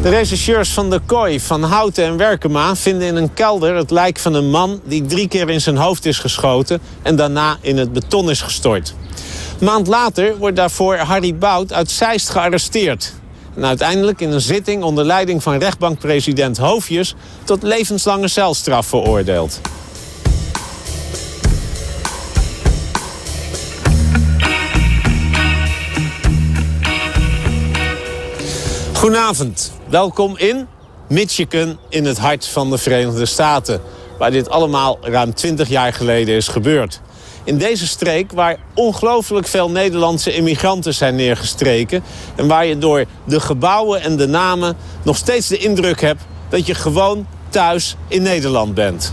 De rechercheurs van de Kooi, Van Houten en Werkema vinden in een kelder het lijk van een man die 3 keer in zijn hoofd is geschoten en daarna in het beton is gestort. Een maand later wordt daarvoor Harry Bout uit Zeist gearresteerd. En uiteindelijk in een zitting onder leiding van rechtbankpresident Hoofjes tot levenslange celstraf veroordeeld. Goedenavond, welkom in Michigan in het hart van de Verenigde Staten, waar dit allemaal ruim 20 jaar geleden is gebeurd. In deze streek waar ongelooflijk veel Nederlandse immigranten zijn neergestreken en waar je door de gebouwen en de namen nog steeds de indruk hebt dat je gewoon thuis in Nederland bent.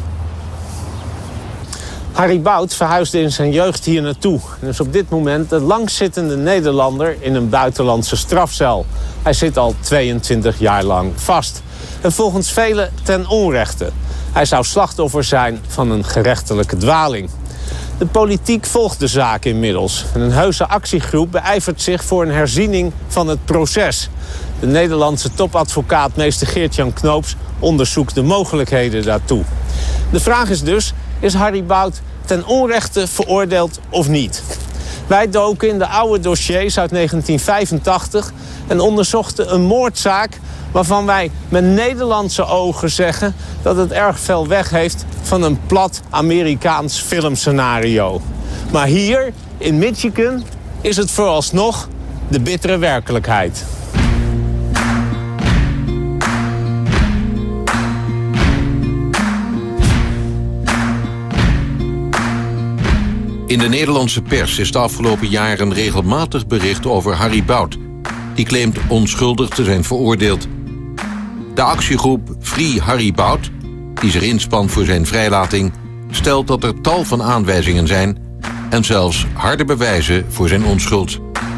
Harry Bout verhuisde in zijn jeugd hier naartoe en is op dit moment de langstzittende Nederlander in een buitenlandse strafcel. Hij zit al 22 jaar lang vast. En volgens velen ten onrechte. Hij zou slachtoffer zijn van een gerechtelijke dwaling. De politiek volgt de zaak inmiddels. En een heuse actiegroep beijvert zich voor een herziening van het proces. De Nederlandse topadvocaat meester Geert-Jan Knoops onderzoekt de mogelijkheden daartoe. De vraag is dus, is Harry Bout ten onrechte veroordeeld of niet? Wij doken in de oude dossiers uit 1985 en onderzochten een moordzaak waarvan wij met Nederlandse ogen zeggen dat het erg veel weg heeft van een plat Amerikaans filmscenario. Maar hier in Michigan is het vooralsnog de bittere werkelijkheid. In de Nederlandse pers is de afgelopen jaren regelmatig bericht over Harry Bout. Die claimt onschuldig te zijn veroordeeld. De actiegroep Free Harry Bout, die zich inspant voor zijn vrijlating, stelt dat er tal van aanwijzingen zijn en zelfs harde bewijzen voor zijn onschuld.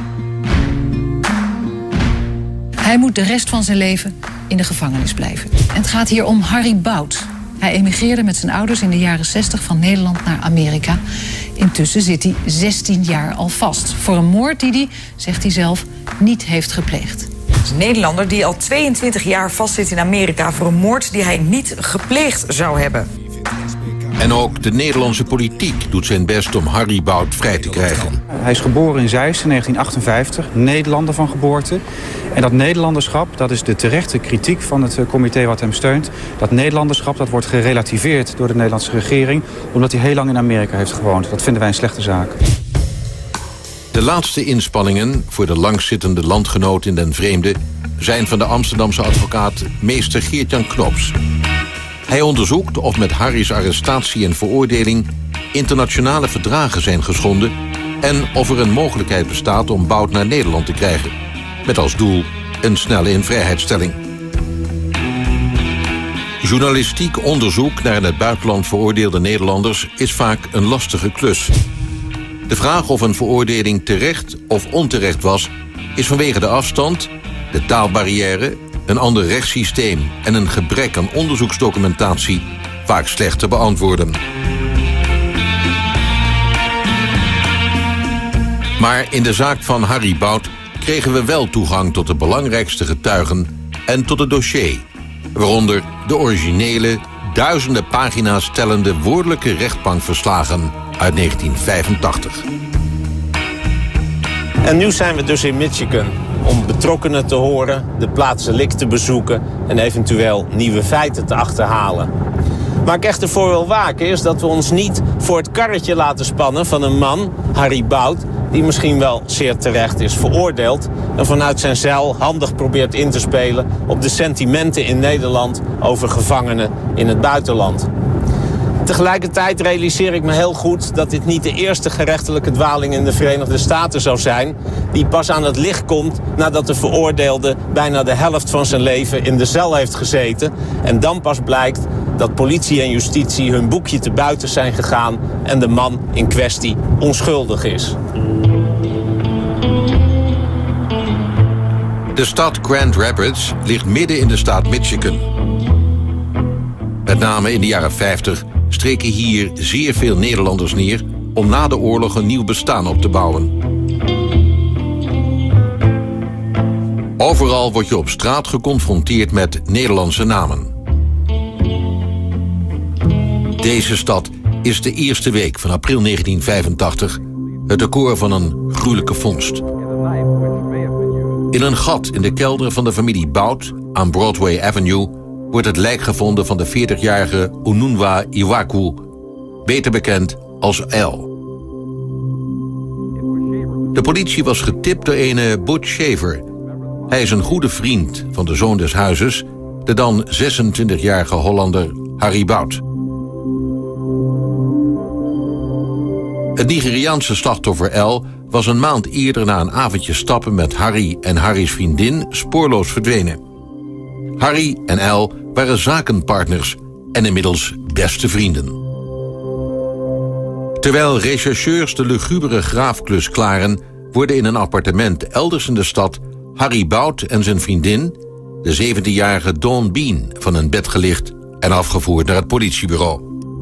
Hij moet de rest van zijn leven in de gevangenis blijven. En het gaat hier om Harry Bout. Hij emigreerde met zijn ouders in de jaren 60 van Nederland naar Amerika. Intussen zit hij 16 jaar al vast voor een moord die hij, zegt hij zelf, niet heeft gepleegd. Het is een Nederlander die al 22 jaar vastzit in Amerika voor een moord die hij niet gepleegd zou hebben. En ook de Nederlandse politiek doet zijn best om Harry Bout vrij te krijgen. Hij is geboren in Zeist in 1958, Nederlander van geboorte. En dat Nederlanderschap, dat is de terechte kritiek van het comité wat hem steunt. Dat Nederlanderschap, dat wordt gerelativeerd door de Nederlandse regering, omdat hij heel lang in Amerika heeft gewoond. Dat vinden wij een slechte zaak. De laatste inspanningen voor de langzittende landgenoot in den vreemde zijn van de Amsterdamse advocaat meester Geert-Jan Knoops. Hij onderzoekt of met Harry's arrestatie en veroordeling internationale verdragen zijn geschonden en of er een mogelijkheid bestaat om Bout naar Nederland te krijgen, met als doel een snelle invrijheidstelling. Journalistiek onderzoek naar in het buitenland veroordeelde Nederlanders is vaak een lastige klus. De vraag of een veroordeling terecht of onterecht was, is vanwege de afstand, de taalbarrière, een ander rechtssysteem en een gebrek aan onderzoeksdocumentatie vaak slecht te beantwoorden. Maar in de zaak van Harry Bout kregen we wel toegang tot de belangrijkste getuigen en tot het dossier, waaronder de originele, duizenden pagina's tellende woordelijke rechtbankverslagen uit 1985. En nu zijn we dus in Michigan om betrokkenen te horen, de plaats delict te bezoeken en eventueel nieuwe feiten te achterhalen. Waar ik echt ervoor wil waken is dat we ons niet voor het karretje laten spannen van een man, Harry Bout, die misschien wel zeer terecht is veroordeeld en vanuit zijn cel handig probeert in te spelen op de sentimenten in Nederland over gevangenen in het buitenland. Tegelijkertijd realiseer ik me heel goed dat dit niet de eerste gerechtelijke dwaling in de Verenigde Staten zou zijn, die pas aan het licht komt nadat de veroordeelde bijna de helft van zijn leven in de cel heeft gezeten en dan pas blijkt dat politie en justitie hun boekje te buiten zijn gegaan en de man in kwestie onschuldig is. De stad Grand Rapids ligt midden in de staat Michigan. Met name in de jaren 50 streken hier zeer veel Nederlanders neer om na de oorlog een nieuw bestaan op te bouwen. Overal word je op straat geconfronteerd met Nederlandse namen. Deze stad is de eerste week van april 1985 het decor van een gruwelijke vondst. In een gat in de kelder van de familie Bout aan Broadway Avenue wordt het lijk gevonden van de 40-jarige Onunwa Iwaku, beter bekend als L. De politie was getipt door ene Butch Shaver. Hij is een goede vriend van de zoon des huizes, de dan 26-jarige Hollander Harry Bout. Het Nigeriaanse slachtoffer L was een maand eerder na een avondje stappen met Harry en Harry's vriendin spoorloos verdwenen. Harry en L waren zakenpartners en inmiddels beste vrienden. Terwijl rechercheurs de lugubere graafklus klaren, worden in een appartement elders in de stad Harry Bout en zijn vriendin, de 17-jarige Dawn Bean, van een bed gelicht en afgevoerd naar het politiebureau.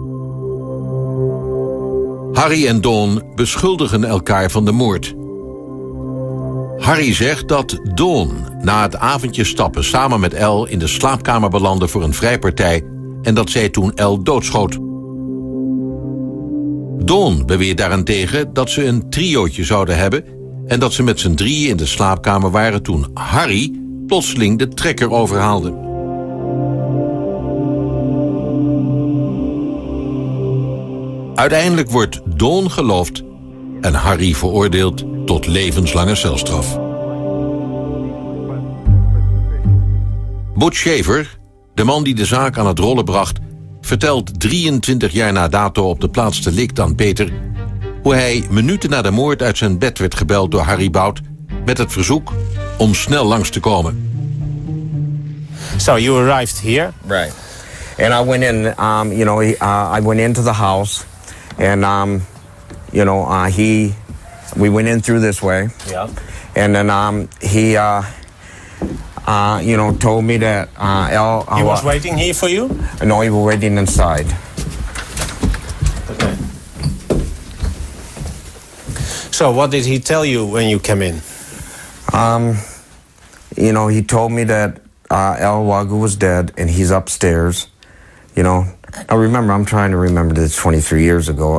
Harry en Dawn beschuldigen elkaar van de moord. Harry zegt dat Dawn na het avondje stappen samen met L in de slaapkamer belandde voor een vrijpartij en dat zij toen L doodschoot. Dawn beweert daarentegen dat ze een triootje zouden hebben en dat ze met z'n drieën in de slaapkamer waren toen Harry plotseling de trekker overhaalde. Uiteindelijk wordt Dawn geloofd en Harry veroordeeld tot levenslange celstraf. Butch Shaver, de man die de zaak aan het rollen bracht, vertelt 23 jaar na dato op de plaats delict aan Peter hoe hij minuten na de moord uit zijn bed werd gebeld door Harry Bout met het verzoek om snel langs te komen. So you arrived here? Right. And I went in, I went into the house and, we went in through this way. Yeah. And then he told me that He was waiting here for you? No, he was waiting inside. Okay. So what did he tell you when you came in? He told me that El Wagu was dead and he's upstairs. I remember, I'm trying to remember this 23 years ago.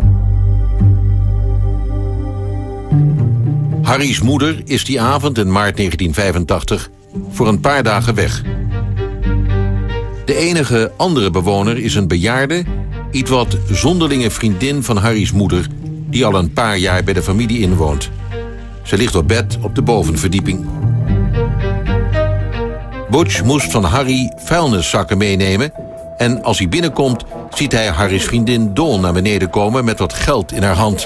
Harry's moeder is die avond in maart 1985 voor een paar dagen weg. De enige andere bewoner is een bejaarde, iets wat zonderlinge vriendin van Harry's moeder, die al een paar jaar bij de familie inwoont. Ze ligt op bed op de bovenverdieping. Butch moest van Harry vuilniszakken meenemen en als hij binnenkomt ziet hij Harry's vriendin Dawn naar beneden komen met wat geld in haar hand.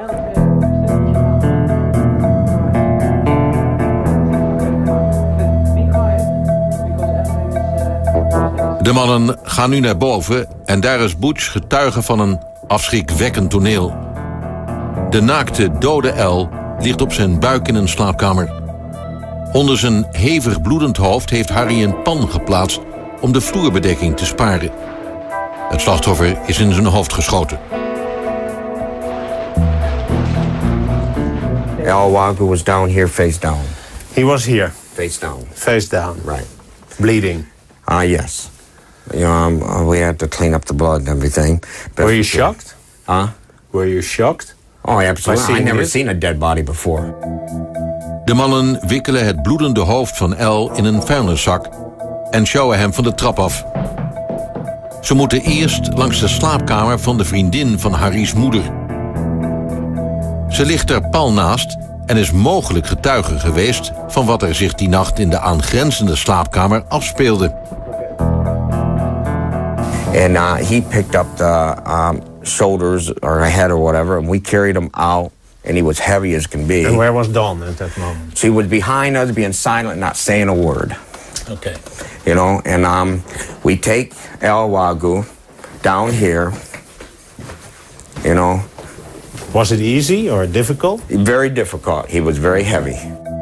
De mannen gaan nu naar boven en daar is Butch getuige van een afschrikwekkend toneel. De naakte dode L ligt op zijn buik in een slaapkamer. Onder zijn hevig bloedend hoofd heeft Harry een pan geplaatst om de vloerbedekking te sparen. Het slachtoffer is in zijn hoofd geschoten. El Wagu was down here, face down. He was here. Face down. Face down. Right. Bleeding. Yes. We had to clean up the blood and everything. Were you shocked? Huh? Were you shocked? Oh, absolutely. I never this? seen a dead body before. De mannen wikkelen het bloedende hoofd van L in een vuilniszak en sjouwen hem van de trap af. Ze moeten eerst langs de slaapkamer van de vriendin van Harry's moeder. Ze ligt er pal naast en is mogelijk getuige geweest van wat er zich die nacht in de aangrenzende slaapkamer afspeelde. And he picked up the shoulders or head or whatever, and we carried him out, and he was heavy as can be. And where was Dawn at that moment? She was behind us, being silent, not saying a word. Okay. And we take El Wagu down here, Was it easy or difficult? Very difficult. He was very heavy.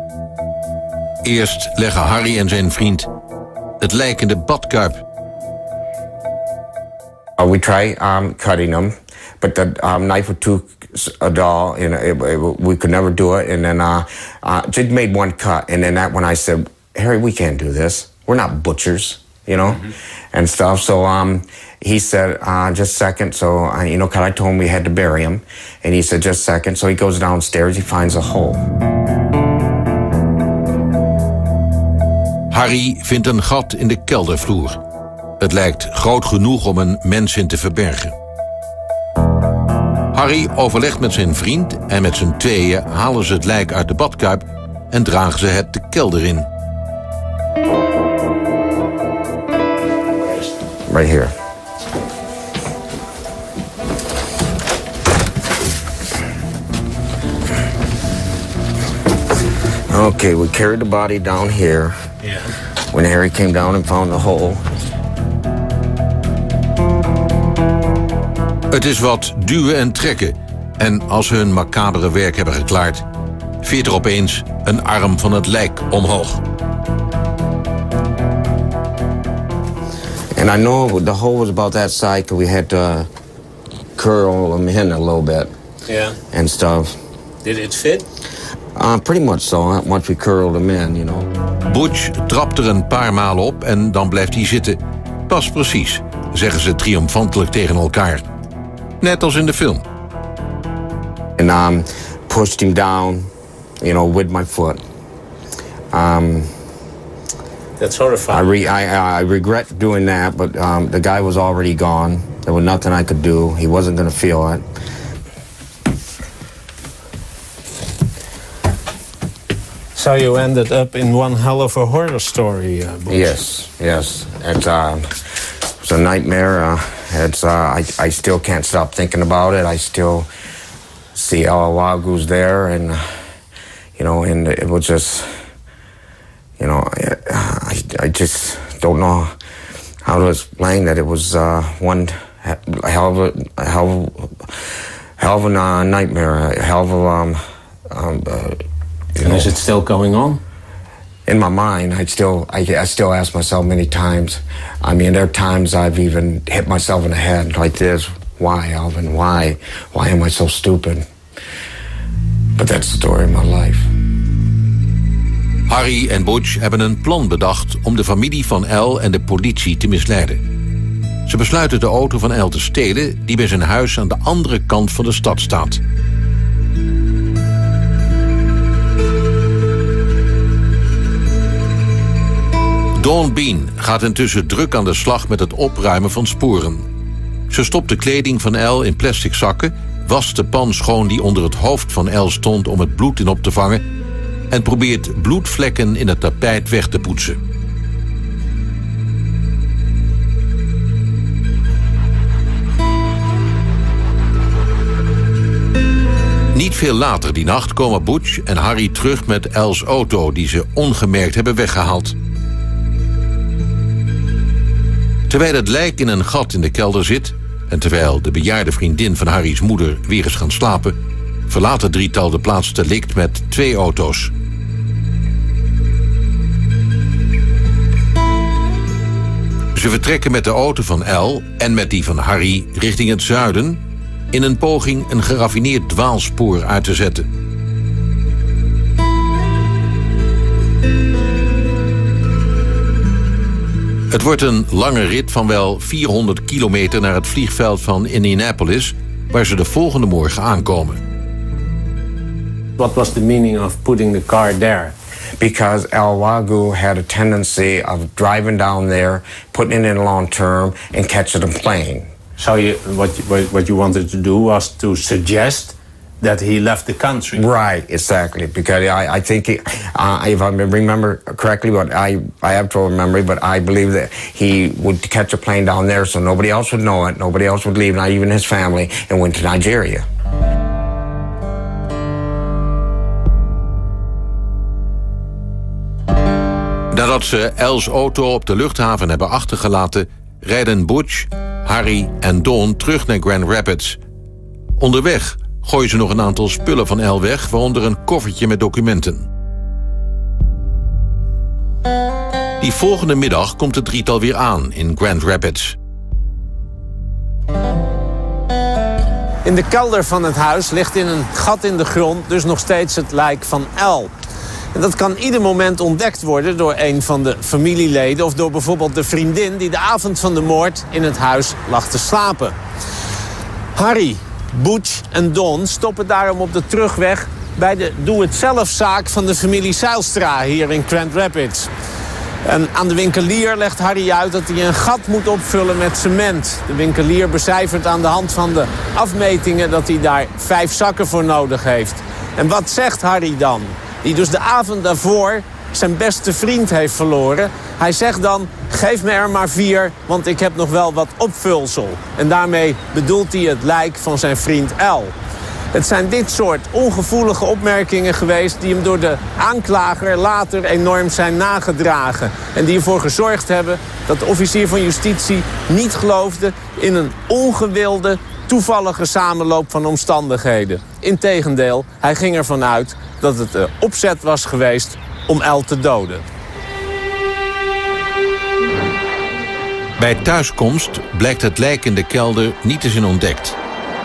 Eerst leggen Harry en zijn vriend het lijk in de badkuip. We try cutting him, but the knife was too dull, and we could never do it. And then just made one cut, and then that when I said, Harry, we can't do this. We're not butchers, you know, and stuff. So he said, just a second. So, because I told him we had to bury him. And he said, just a second. So he goes downstairs, he finds a hole. Harry vindt een gat in de keldervloer. Het lijkt groot genoeg om een mens in te verbergen. Harry overlegt met zijn vriend en met z'n tweeën halen ze het lijk uit de badkuip en dragen ze het de kelder in. Right here. Okay, we carried the body down here. Yeah. When Harry came down and found the hole. Het is wat duwen en trekken. En als ze hun macabere werk hebben geklaard, veert er opeens een arm van het lijk omhoog. And I know the hole was about that size because we had to curl him in a little bit. Yeah. And stuff. Did it fit? Pretty much so, once we curled him in, you know. Butch trapt er een paar malen op en dan blijft hij zitten. Pas precies, zeggen ze triomfantelijk tegen elkaar. Net als in de film. And pushed him down, with my foot. That's horrifying. I regret doing that, but the guy was already gone. There was nothing I could do. He wasn't going to feel it. So you ended up in one hell of a horror story, Butch. Yes. It's a nightmare. I still can't stop thinking about it. I still see El Awagu's there, and and it was just, I just don't know how to explain that. It was one hell of a nightmare, a hell of a. Is it still going on? In my mind, I still ask myself many times. I mean, there are times I've even hit myself in the head like this. Why, Alvin? Why? Why am I so stupid? But that's the story of my life. Harry en Butch hebben een plan bedacht om de familie van El en de politie te misleiden. Ze besluiten de auto van El te stelen die bij zijn huis aan de andere kant van de stad staat. Dawn Bean gaat intussen druk aan de slag met het opruimen van sporen. Ze stopt de kleding van El in plastic zakken, wast de pan schoon die onder het hoofd van El stond om het bloed in op te vangen en probeert bloedvlekken in het tapijt weg te poetsen. Niet veel later die nacht komen Butch en Harry terug met Els auto die ze ongemerkt hebben weggehaald. Terwijl het lijk in een gat in de kelder zit en terwijl de bejaarde vriendin van Harry's moeder weer is gaan slapen, verlaat het drietal de plaats delict met 2 auto's. Ze vertrekken met de auto van El en met die van Harry richting het zuiden in een poging een geraffineerd dwaalspoor uit te zetten. Het wordt een lange rit van wel 400 kilometer naar het vliegveld van Indianapolis, waar ze de volgende morgen aankomen. What was the meaning of putting the car there? Because El Awagu had a tendency of driving down there, putting it in long term, and catching a plane. So what you wanted to do was to suggest that he left the country. Right, exactly. Because I think, if I remember correctly, but I have trouble memory, but I believe that he would catch a plane down there so nobody else would know it, nobody else would leave, not even his family, and went to Nigeria. Nadat ze Els auto op de luchthaven hebben achtergelaten, rijden Butch, Harry en Dawn terug naar Grand Rapids. Onderweg gooien ze nog een aantal spullen van El weg, waaronder een koffertje met documenten. Die volgende middag komt het drietal weer aan in Grand Rapids. In de kelder van het huis ligt in een gat in de grond dus nog steeds het lijk van El. En dat kan ieder moment ontdekt worden door een van de familieleden... of door bijvoorbeeld de vriendin die de avond van de moord in het huis lag te slapen. Harry, Butch en Don stoppen daarom op de terugweg... bij de doe-het-zelfzaak van de familie Zijlstra hier in Grand Rapids. En aan de winkelier legt Harry uit dat hij een gat moet opvullen met cement. De winkelier becijfert aan de hand van de afmetingen dat hij daar 5 zakken voor nodig heeft. En wat zegt Harry dan? Die dus de avond daarvoor zijn beste vriend heeft verloren. Hij zegt dan, geef me er maar 4, want ik heb nog wel wat opvulsel. En daarmee bedoelt hij het lijk van zijn vriend Al. Het zijn dit soort ongevoelige opmerkingen geweest... die hem door de aanklager later enorm zijn nagedragen. En die ervoor gezorgd hebben dat de officier van justitie niet geloofde... in een ongewilde, toevallige samenloop van omstandigheden. Integendeel, hij ging ervan uit dat het opzet was geweest om Al te doden. Bij thuiskomst blijkt het lijk in de kelder niet te zijn ontdekt.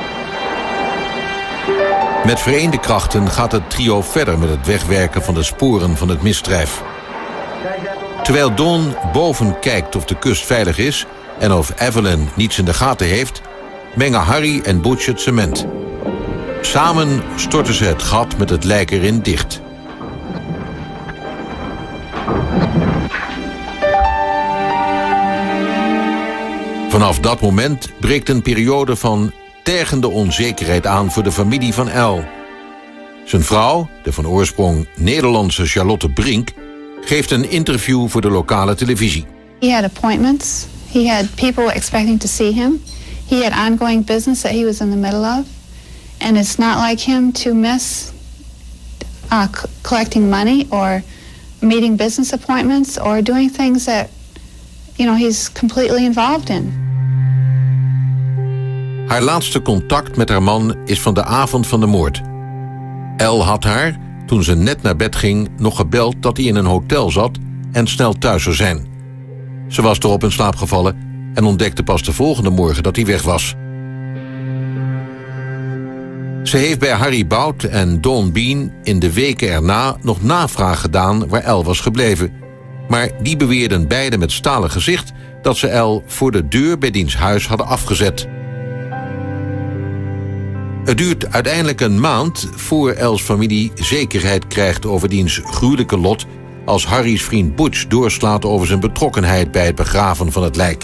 Met vereende krachten gaat het trio verder met het wegwerken van de sporen van het misdrijf. Terwijl Don boven kijkt of de kust veilig is en of Evelyn niets in de gaten heeft, mengen Harry en Butch het cement. Samen storten ze het gat met het lijk erin dicht. Vanaf dat moment breekt een periode van tergende onzekerheid aan voor de familie van Al. Zijn vrouw, de van oorsprong Nederlandse Charlotte Brink, geeft een interview voor de lokale televisie. He had appointments. He had people expecting to see him. He had ongoing business that he was in the middle of. And it's not like him to miss collecting money or meeting business appointments or doing things that, he's completely involved in. Haar laatste contact met haar man is van de avond van de moord. Al had haar, toen ze net naar bed ging, nog gebeld dat hij in een hotel zat en snel thuis zou zijn. Ze was erop in slaap gevallen en ontdekte pas de volgende morgen dat hij weg was. Ze heeft bij Harry Bout en Don Bean in de weken erna nog navraag gedaan waar Al was gebleven. Maar die beweerden beide met stalen gezicht dat ze Al voor de deur bij diens huis hadden afgezet. Het duurt uiteindelijk een maand voor Al's familie zekerheid krijgt over diens gruwelijke lot als Harry's vriend Butch doorslaat over zijn betrokkenheid bij het begraven van het lijk.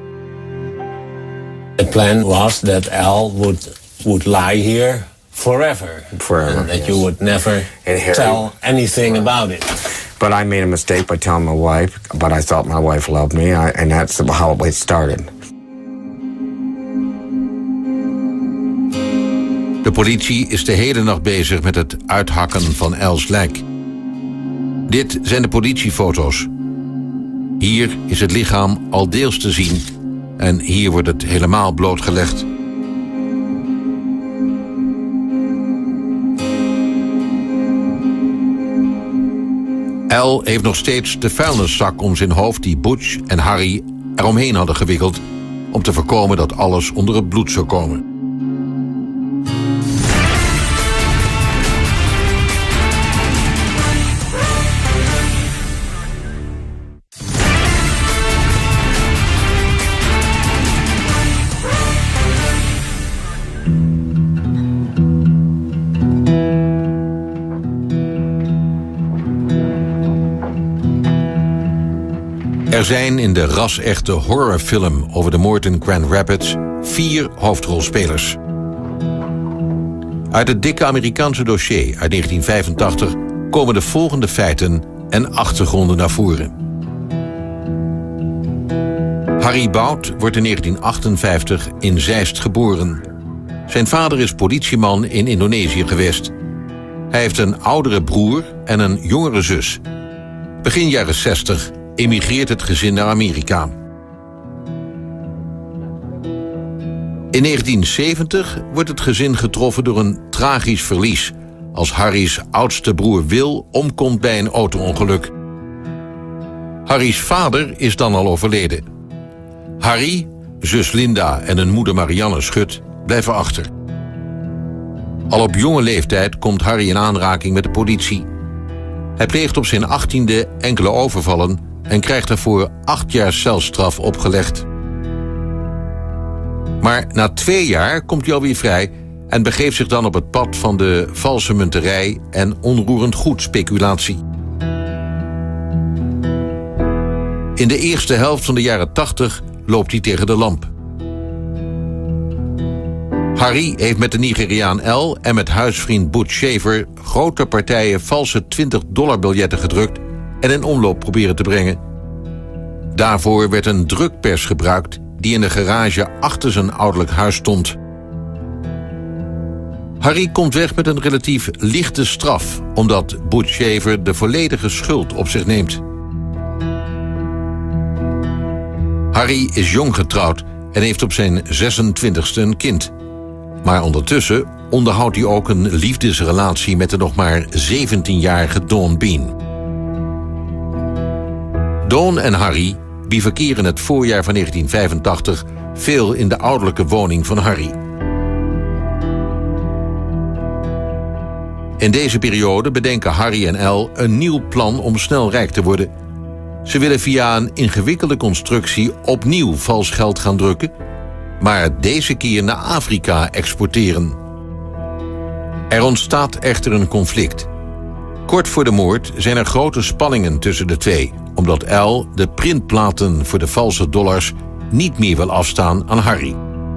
The plan was that Al would lie here forever. And that you would never tell anything about it. But I made a mistake by telling my wife, but I thought my wife loved me, and that's how it started. De politie is de hele nacht bezig met het uithakken van Al's lijk. Dit zijn de politiefoto's. Hier is het lichaam al deels te zien en hier wordt het helemaal blootgelegd. Al heeft nog steeds de vuilniszak om zijn hoofd die Butch en Harry eromheen hadden gewikkeld om te voorkomen dat alles onder het bloed zou komen. Er zijn in de ras-echte horrorfilm over de moord in Grand Rapids 4 hoofdrolspelers. Uit het dikke Amerikaanse dossier uit 1985 komen de volgende feiten en achtergronden naar voren. Harry Bout wordt in 1958 in Zeist geboren. Zijn vader is politieman in Indonesië geweest. Hij heeft een oudere broer en een jongere zus. Begin jaren 60 emigreert het gezin naar Amerika. In 1970 wordt het gezin getroffen door een tragisch verlies als Harry's oudste broer Will omkomt bij een auto-ongeluk. Harry's vader is dan al overleden. Harry, zus Linda en een moeder Marianne Schut blijven achter. Al op jonge leeftijd komt Harry in aanraking met de politie. Hij pleegt op zijn 18e enkele overvallen en krijgt daarvoor 8 jaar celstraf opgelegd. Maar na 2 jaar komt hij alweer vrij en begeeft zich dan op het pad van de valse munterij en onroerend goedspeculatie. In de eerste helft van de jaren 80 loopt hij tegen de lamp. Harry heeft met de Nigeriaan L en met huisvriend Butch Shaver grote partijen valse $20 gedrukt en in omloop proberen te brengen. Daarvoor werd een drukpers gebruikt die in de garage achter zijn ouderlijk huis stond. Harry komt weg met een relatief lichte straf, omdat Butch Shaver de volledige schuld op zich neemt. Harry is jong getrouwd en heeft op zijn 26e een kind. Maar ondertussen onderhoudt hij ook een liefdesrelatie met de nog maar 17-jarige Dawn Bean. Dawn en Harry bivakeren het voorjaar van 1985 veel in de ouderlijke woning van Harry. In deze periode bedenken Harry en L een nieuw plan om snel rijk te worden. Ze willen via een ingewikkelde constructie opnieuw vals geld gaan drukken, maar deze keer naar Afrika exporteren. Er ontstaat echter een conflict. Kort voor de moord zijn er grote spanningen tussen de twee, omdat L de printplaten voor de valse dollars niet meer wil afstaan aan Harry.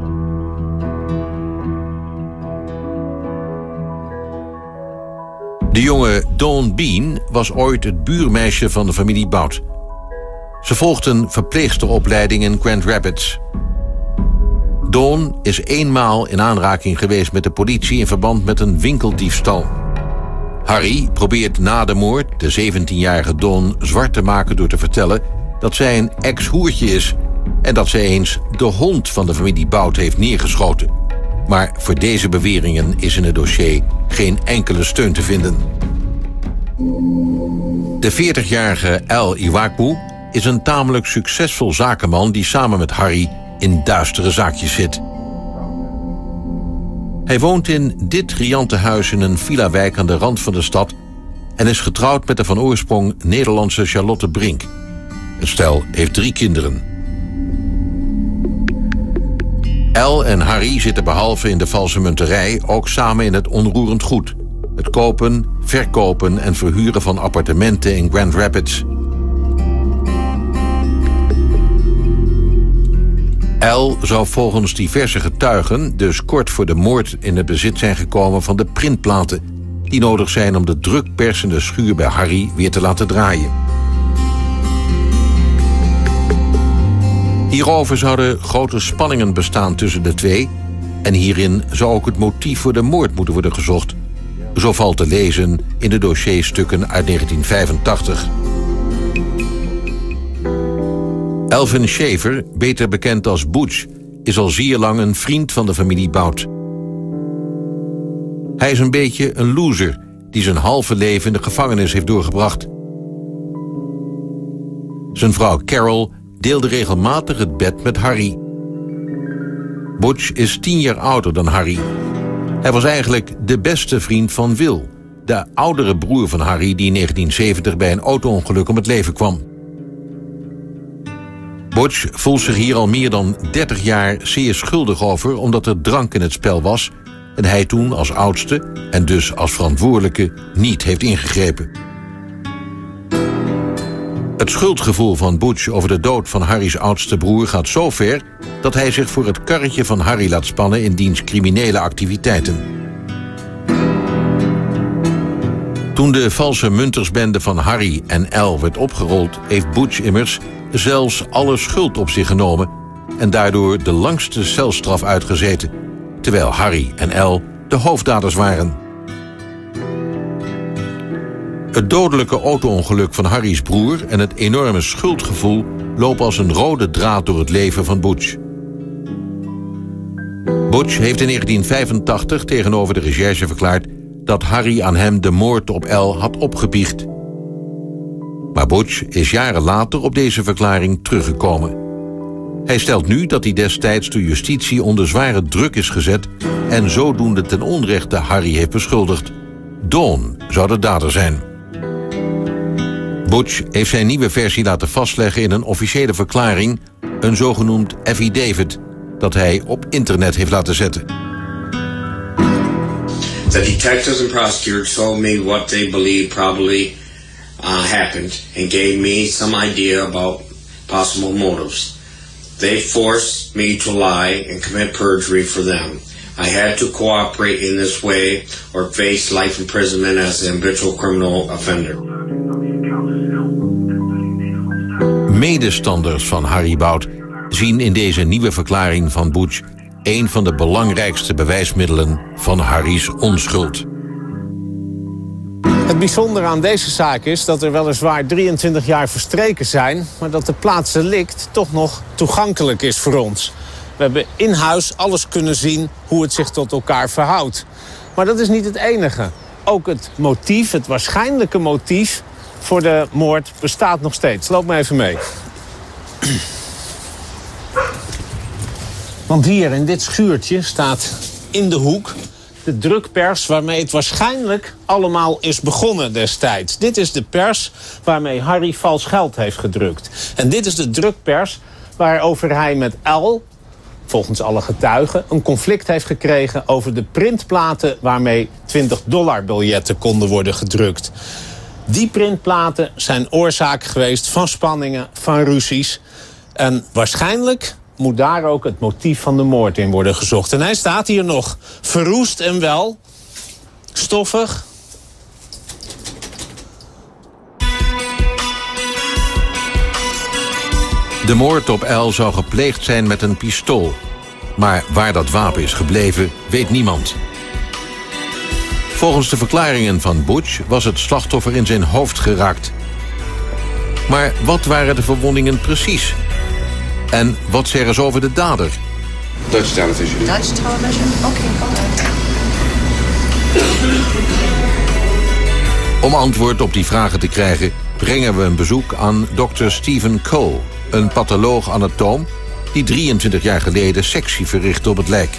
De jonge Dawn Bean was ooit het buurmeisje van de familie Bout. Ze volgt een verpleegsteropleiding in Grand Rapids. Dawn is eenmaal in aanraking geweest met de politie in verband met een winkeldiefstal. Harry probeert na de moord de 17-jarige Dawn zwart te maken door te vertellen dat zij een ex-hoertje is en dat zij eens de hond van de familie Bout heeft neergeschoten. Maar voor deze beweringen is in het dossier geen enkele steun te vinden. De 40-jarige L. Iwakbu is een tamelijk succesvol zakenman die samen met Harry in duistere zaakjes zit. Hij woont in dit riante huis in een villa-wijk aan de rand van de stad en is getrouwd met de van oorsprong Nederlandse Charlotte Brink. Het stel heeft 3 kinderen. L en Harry zitten behalve in de valse munterij ook samen in het onroerend goed. Het kopen, verkopen en verhuren van appartementen in Grand Rapids. L zou volgens diverse getuigen dus kort voor de moord in het bezit zijn gekomen van de printplaten die nodig zijn om de drukpers in de schuur bij Harry weer te laten draaien. Hierover zouden grote spanningen bestaan tussen de twee en hierin zou ook het motief voor de moord moeten worden gezocht. Zo valt te lezen in de dossierstukken uit 1985. Alvin Shaver, beter bekend als Butch, is al zeer lang een vriend van de familie Bout. Hij is een beetje een loser die zijn halve leven in de gevangenis heeft doorgebracht. Zijn vrouw Carol deelde regelmatig het bed met Harry. Butch is 10 jaar ouder dan Harry. Hij was eigenlijk de beste vriend van Will, de oudere broer van Harry die in 1970 bij een auto-ongeluk om het leven kwam. Butch voelt zich hier al meer dan 30 jaar zeer schuldig over omdat er drank in het spel was en hij toen als oudste en dus als verantwoordelijke niet heeft ingegrepen. Het schuldgevoel van Butch over de dood van Harry's oudste broer gaat zo ver dat hij zich voor het karretje van Harry laat spannen in diens criminele activiteiten. Toen de valse muntersbende van Harry en L werd opgerold, heeft Butch immers zelfs alle schuld op zich genomen en daardoor de langste celstraf uitgezeten, terwijl Harry en L de hoofddaders waren. Het dodelijke auto-ongeluk van Harry's broer en het enorme schuldgevoel lopen als een rode draad door het leven van Butch. Butch heeft in 1985 tegenover de recherche verklaard dat Harry aan hem de moord op L had opgebiecht. Maar Butch is jaren later op deze verklaring teruggekomen. Hij stelt nu dat hij destijds door justitie onder zware druk is gezet en zodoende ten onrechte Harry heeft beschuldigd. Dawn zou de dader zijn. Butch heeft zijn nieuwe versie laten vastleggen in een officiële verklaring, een zogenoemd affidavit, dat hij op internet heeft laten zetten. The detectives and prosecutors told me what they believe probably happened and gave me some idea about possible motives. They forced me to lie and commit perjury for them. I had to cooperate in this way or face life imprisonment as an habitual criminal offender. Medestanders van Harry Bout zien in deze nieuwe verklaring van Butch een van de belangrijkste bewijsmiddelen van Harry's onschuld. Het bijzondere aan deze zaak is dat er weliswaar 23 jaar verstreken zijn, maar dat de plaats delict toch nog toegankelijk is voor ons. We hebben in huis alles kunnen zien hoe het zich tot elkaar verhoudt. Maar dat is niet het enige. Ook het motief, het waarschijnlijke motief voor de moord bestaat nog steeds. Loop me even mee. Want hier in dit schuurtje staat in de hoek de drukpers waarmee het waarschijnlijk allemaal is begonnen destijds. Dit is de pers waarmee Harry vals geld heeft gedrukt. En dit is de drukpers waarover hij met Al, volgens alle getuigen, een conflict heeft gekregen over de printplaten waarmee $20 konden worden gedrukt. Die printplaten zijn oorzaak geweest van spanningen, van ruzies. En waarschijnlijk moet daar ook het motief van de moord in worden gezocht. En hij staat hier nog, verroest en wel, stoffig. De moord op Al zou gepleegd zijn met een pistool. Maar waar dat wapen is gebleven, weet niemand. Volgens de verklaringen van Butch was het slachtoffer in zijn hoofd geraakt. Maar wat waren de verwondingen precies? En wat zeggen ze over de dader? Dutch television. Dutch television? Okay, hold on. Om antwoord op die vragen te krijgen, brengen we een bezoek aan Dr. Stephen Cole, een patholoog-anatoom die 23 jaar geleden sectie verrichtte op het lijk.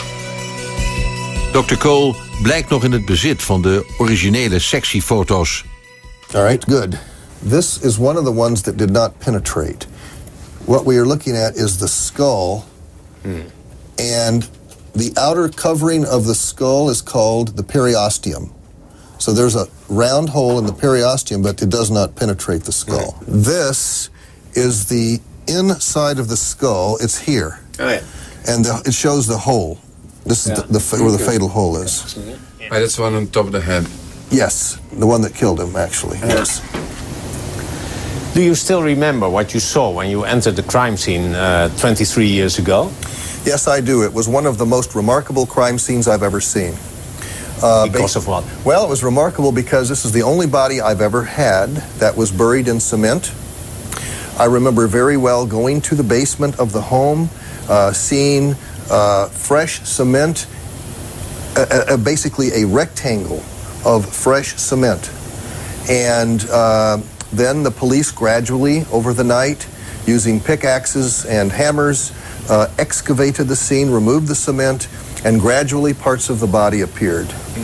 Dr. Cole blijkt nog in het bezit van de originele sectiefoto's. All right, good. This is one of the ones that did not penetrate. What we are looking at is the skull, and the outer covering of the skull is called the periosteum. So there's a round hole in the periosteum, but it does not penetrate the skull. This is the inside of the skull. It's here. Oh, yeah. And it shows the hole. This is where the fatal hole is. Right, that's the one on top of the head. Yes, the one that killed him, actually. Yes. Do you still remember what you saw when you entered the crime scene 23 years ago? Yes, I do. It was one of the most remarkable crime scenes I've ever seen. Because of what? Well, it was remarkable because this is the only body I've ever had that was buried in cement. I remember very well going to the basement of the home, seeing fresh cement, basically a rectangle of fresh cement. And then the police gradually, over the night, using pickaxes and hammers, excavated the scene, removed the cement, and gradually parts of the body appeared.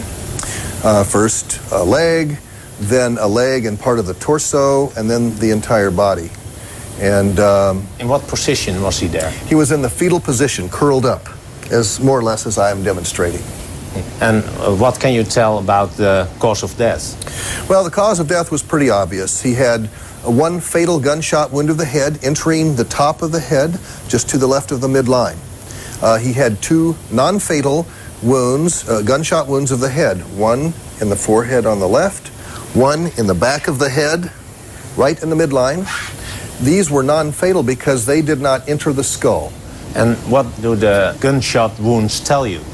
First a leg, then a leg and part of the torso, and then the entire body. And in what position was he there? He was in the fetal position, curled up, as more or less as I am demonstrating. And what can you tell about the cause of death? Well, the cause of death was pretty obvious. He had one fatal gunshot wound of the head entering the top of the head, just to the left of the midline. He had two non-fatal wounds, gunshot wounds of the head. One in the forehead on the left, one in the back of the head, right in the midline. These were non-fatal because they did not enter the skull. And what do the gunshot wounds tell you?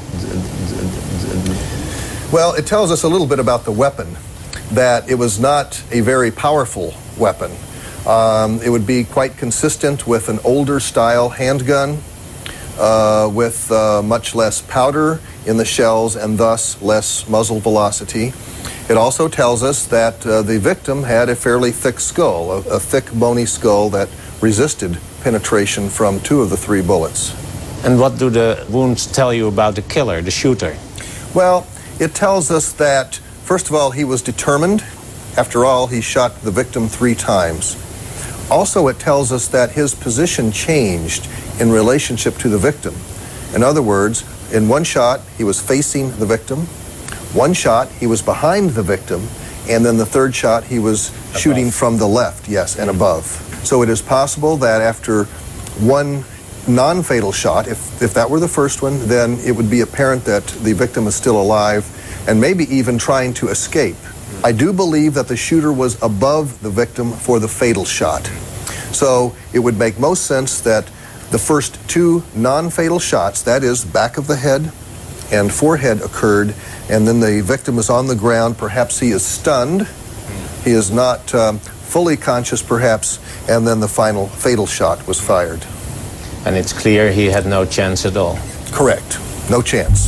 Well, it tells us a little bit about the weapon, that it was not a very powerful weapon. It would be quite consistent with an older style handgun with much less powder in the shells and thus less muzzle velocity. It also tells us that the victim had a fairly thick skull, a thick bony skull that resisted penetration from two of the three bullets. And what do the wounds tell you about the killer, the shooter? Well, it tells us that, first of all, he was determined. After all, he shot the victim 3 times. Also, it tells us that his position changed in relationship to the victim. In other words, in one shot, he was facing the victim. One shot, he was behind the victim. And then the third shot, he was shooting from the left, yes, and above. So it is possible that after one non-fatal shot, if that were the first one, then it would be apparent that the victim is still alive and maybe even trying to escape. I do believe that the shooter was above the victim for the fatal shot. So it would make most sense that the first 2 non-fatal shots, that is, back of the head and forehead, occurred, and then the victim is on the ground. Perhaps he is stunned. He is not fully conscious, perhaps, and then the final fatal shot was fired. And it's clear he had no chance at all. Correct. No chance.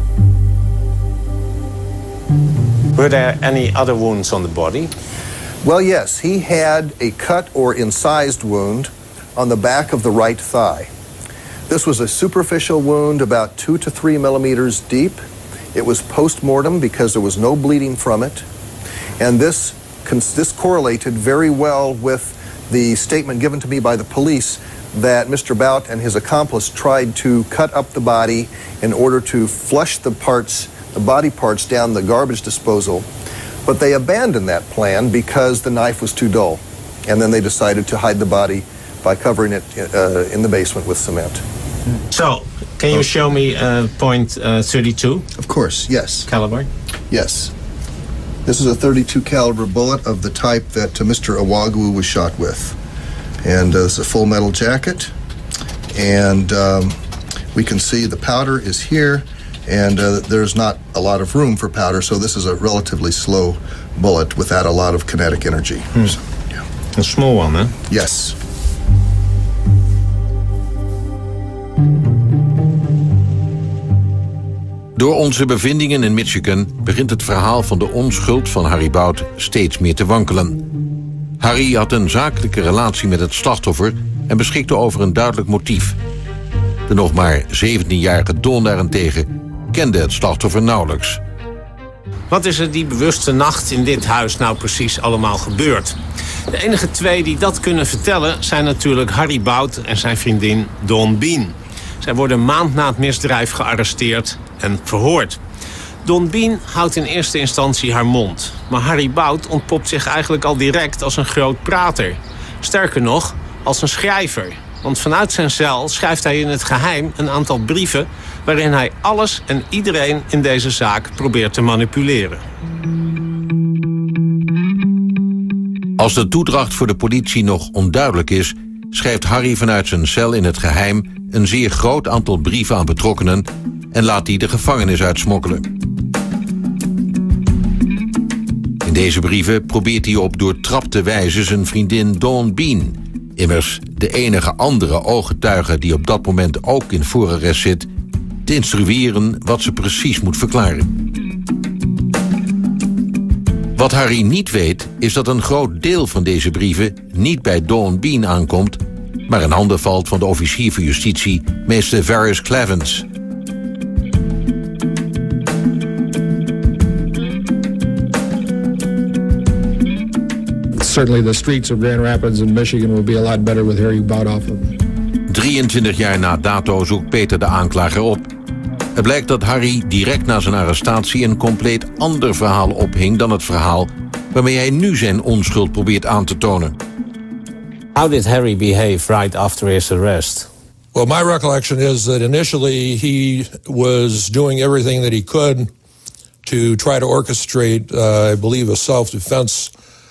Were there any other wounds on the body? Well, yes. He had a cut or incised wound on the back of the right thigh. This was a superficial wound about 2 to 3 millimeters deep. It was post-mortem because there was no bleeding from it. And this correlated very well with the statement given to me by the police that Mr. Bout and his accomplice tried to cut up the body in order to flush the body parts down the garbage disposal. But they abandoned that plan because the knife was too dull. And then they decided to hide the body by covering it in the basement with cement. So, can you show me .32? Of course, yes. Caliber? Yes. This is a .32 caliber bullet of the type that Mr. Awagwu was shot with. And it's a full metal jacket. And we can see the powder is here. And there's not a lot of room for powder, so this is a relatively slow bullet without a lot of kinetic energy. So, yeah. A small one, huh? Yes. Door onze bevindingen in Michigan begint het verhaal van de onschuld van Harry Bout steeds meer te wankelen. Harry had een zakelijke relatie met het slachtoffer en beschikte over een duidelijk motief. De nog maar 17-jarige Don daarentegen kende het slachtoffer nauwelijks. Wat is er die bewuste nacht in dit huis nou precies allemaal gebeurd? De enige 2 die dat kunnen vertellen zijn natuurlijk Harry Bout en zijn vriendin Dawn Bean. Zij worden een maand na het misdrijf gearresteerd en verhoord. Dawn Bean houdt in eerste instantie haar mond. Maar Harry Bout ontpopt zich eigenlijk al direct als een groot prater. Sterker nog, als een schrijver. Want vanuit zijn cel schrijft hij in het geheim een aantal brieven waarin hij alles en iedereen in deze zaak probeert te manipuleren. Als de toedracht voor de politie nog onduidelijk is, schrijft Harry vanuit zijn cel in het geheim een zeer groot aantal brieven aan betrokkenen en laat die de gevangenis uitsmokkelen. In deze brieven probeert hij op doortrapte wijze zijn vriendin Dawn Bean, immers de enige andere ooggetuige die op dat moment ook in voorarrest zit, te instrueren wat ze precies moet verklaren. Wat Harry niet weet, is dat een groot deel van deze brieven niet bij Dawn Bean aankomt, maar in handen valt van de officier van justitie, meester Varys Clevens. Certainly the streets of Grand Rapids in Michigan will be a lot better with Harry Bout off of them. 23 jaar na dato zoekt Peter de aanklager op. Het blijkt dat Harry direct na zijn arrestatie een compleet ander verhaal ophing dan het verhaal waarmee hij nu zijn onschuld probeert aan te tonen. How did Harry behave right after his arrest? Well, my recollection is that initially he was doing everything that he could to try to orchestrate, I believe, a self-defense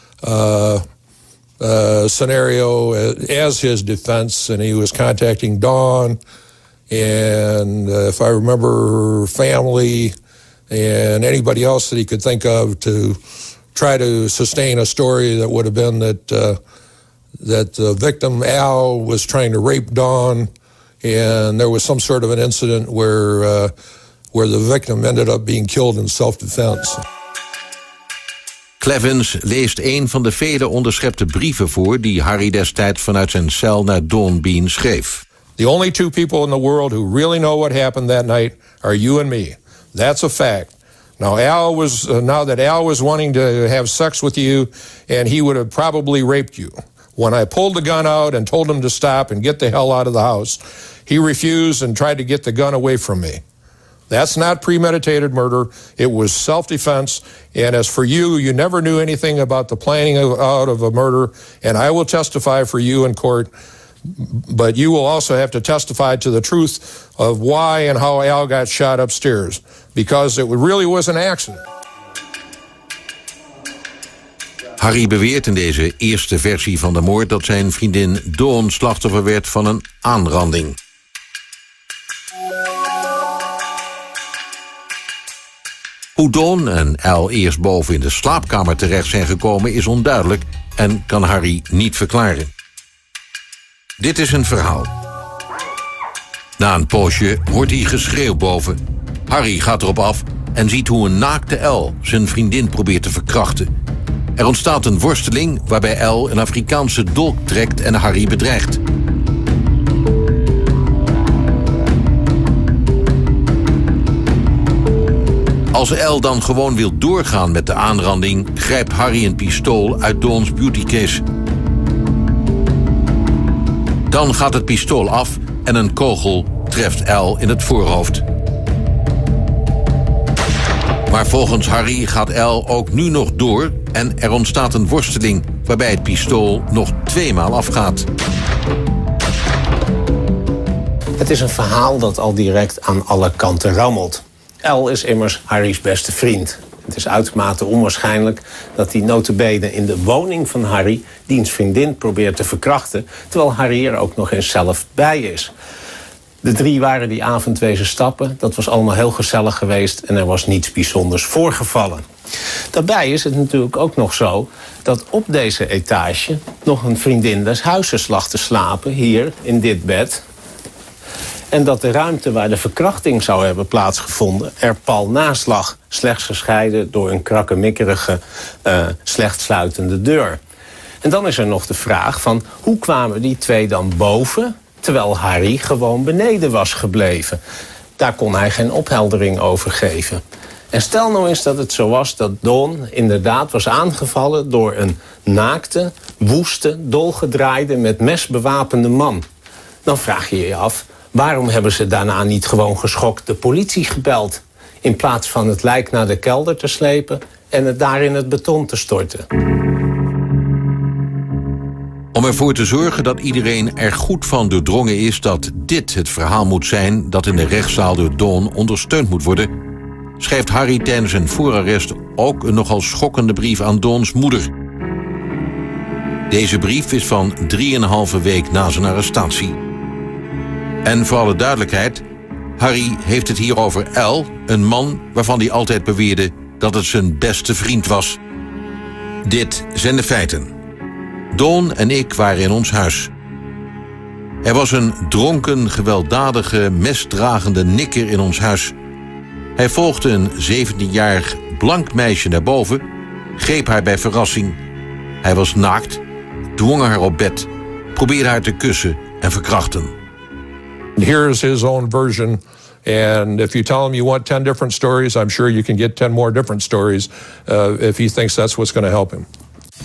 scenario as his defense, and he was contacting Dawn and if I remember, family and anybody else that he could think of to try to sustain a story that would have been that the victim Al was trying to rape Dawn, and there was some sort of an incident where the victim ended up being killed in self-defense. Clevens leest een van de vele onderschepte brieven voor die Harry destijds vanuit zijn cel naar Dawn Bean schreef. The only 2 people in the world who really know what happened that night are you and me. That's a fact. Now, now that Al was wanting to have sex with you, and he would have probably raped you. When I pulled the gun out and told him to stop and get the hell out of the house, he refused and tried to get the gun away from me. That's not premeditated murder. It was self-defense. And as for you, you never knew anything about the planning out of a murder, and I will testify for you in court. But you will also have to testify to the truth of why and how Al got shot upstairs, because it really was an accident. Harry beweert in deze eerste versie van de moord dat zijn vriendin Dawn slachtoffer werd van een aanranding. Hoe Dawn en Al eerst boven in de slaapkamer terecht zijn gekomen is onduidelijk en kan Harry niet verklaren. Dit is een verhaal. Na een poosje hoort hij geschreeuw boven. Harry gaat erop af en ziet hoe een naakte Al zijn vriendin probeert te verkrachten. Er ontstaat een worsteling waarbij Al een Afrikaanse dolk trekt en Harry bedreigt. Als Al dan gewoon wil doorgaan met de aanranding, grijpt Harry een pistool uit Dawn's beautycase. Dan gaat het pistool af en een kogel treft Al in het voorhoofd. Maar volgens Harry gaat Al ook nu nog door en er ontstaat een worsteling waarbij het pistool nog 2 maal afgaat. Het is een verhaal dat al direct aan alle kanten rammelt. Al is immers Harry's beste vriend. Het is uitermate onwaarschijnlijk dat hij nota bene in de woning van Harry diens vriendin probeert te verkrachten, terwijl Harry er ook nog eens zelf bij is. De 3 waren die avond wezen stappen. Dat was allemaal heel gezellig geweest en er was niets bijzonders voorgevallen. Daarbij is het natuurlijk ook nog zo dat op deze etage nog een vriendin des huizes lag te slapen, hier in dit bed. En dat de ruimte waar de verkrachting zou hebben plaatsgevonden er pal naast lag, slechts gescheiden door een krakkemikkerige, slecht sluitende deur. En dan is er nog de vraag van hoe kwamen die 2 dan boven, terwijl Harry gewoon beneden was gebleven. Daar kon hij geen opheldering over geven. En stel nou eens dat het zo was dat Dawn inderdaad was aangevallen door een naakte, woeste, dolgedraaide, met mes bewapende man. Dan vraag je je af, waarom hebben ze daarna niet gewoon geschokt de politie gebeld, in plaats van het lijk naar de kelder te slepen en het daar in het beton te storten? Om ervoor te zorgen dat iedereen er goed van doordrongen is dat dit het verhaal moet zijn dat in de rechtszaal door Dawn ondersteund moet worden, schrijft Harry tijdens een voorarrest ook een nogal schokkende brief aan Dawn's moeder. Deze brief is van 3,5 week na zijn arrestatie. En voor alle duidelijkheid, Harry heeft het hier over Al, een man waarvan hij altijd beweerde dat het zijn beste vriend was. Dit zijn de feiten. Dawn en ik waren in ons huis. Er was een dronken, gewelddadige, mesdragende nikker in ons huis. Hij volgde een 17-jarig blank meisje naar boven, greep haar bij verrassing. Hij was naakt, dwong haar op bed, probeerde haar te kussen en verkrachten. Here is his own version. And if you tell him you want 10 different stories, I'm sure you can get 10 more different stories if he thinks that's what's going to help him.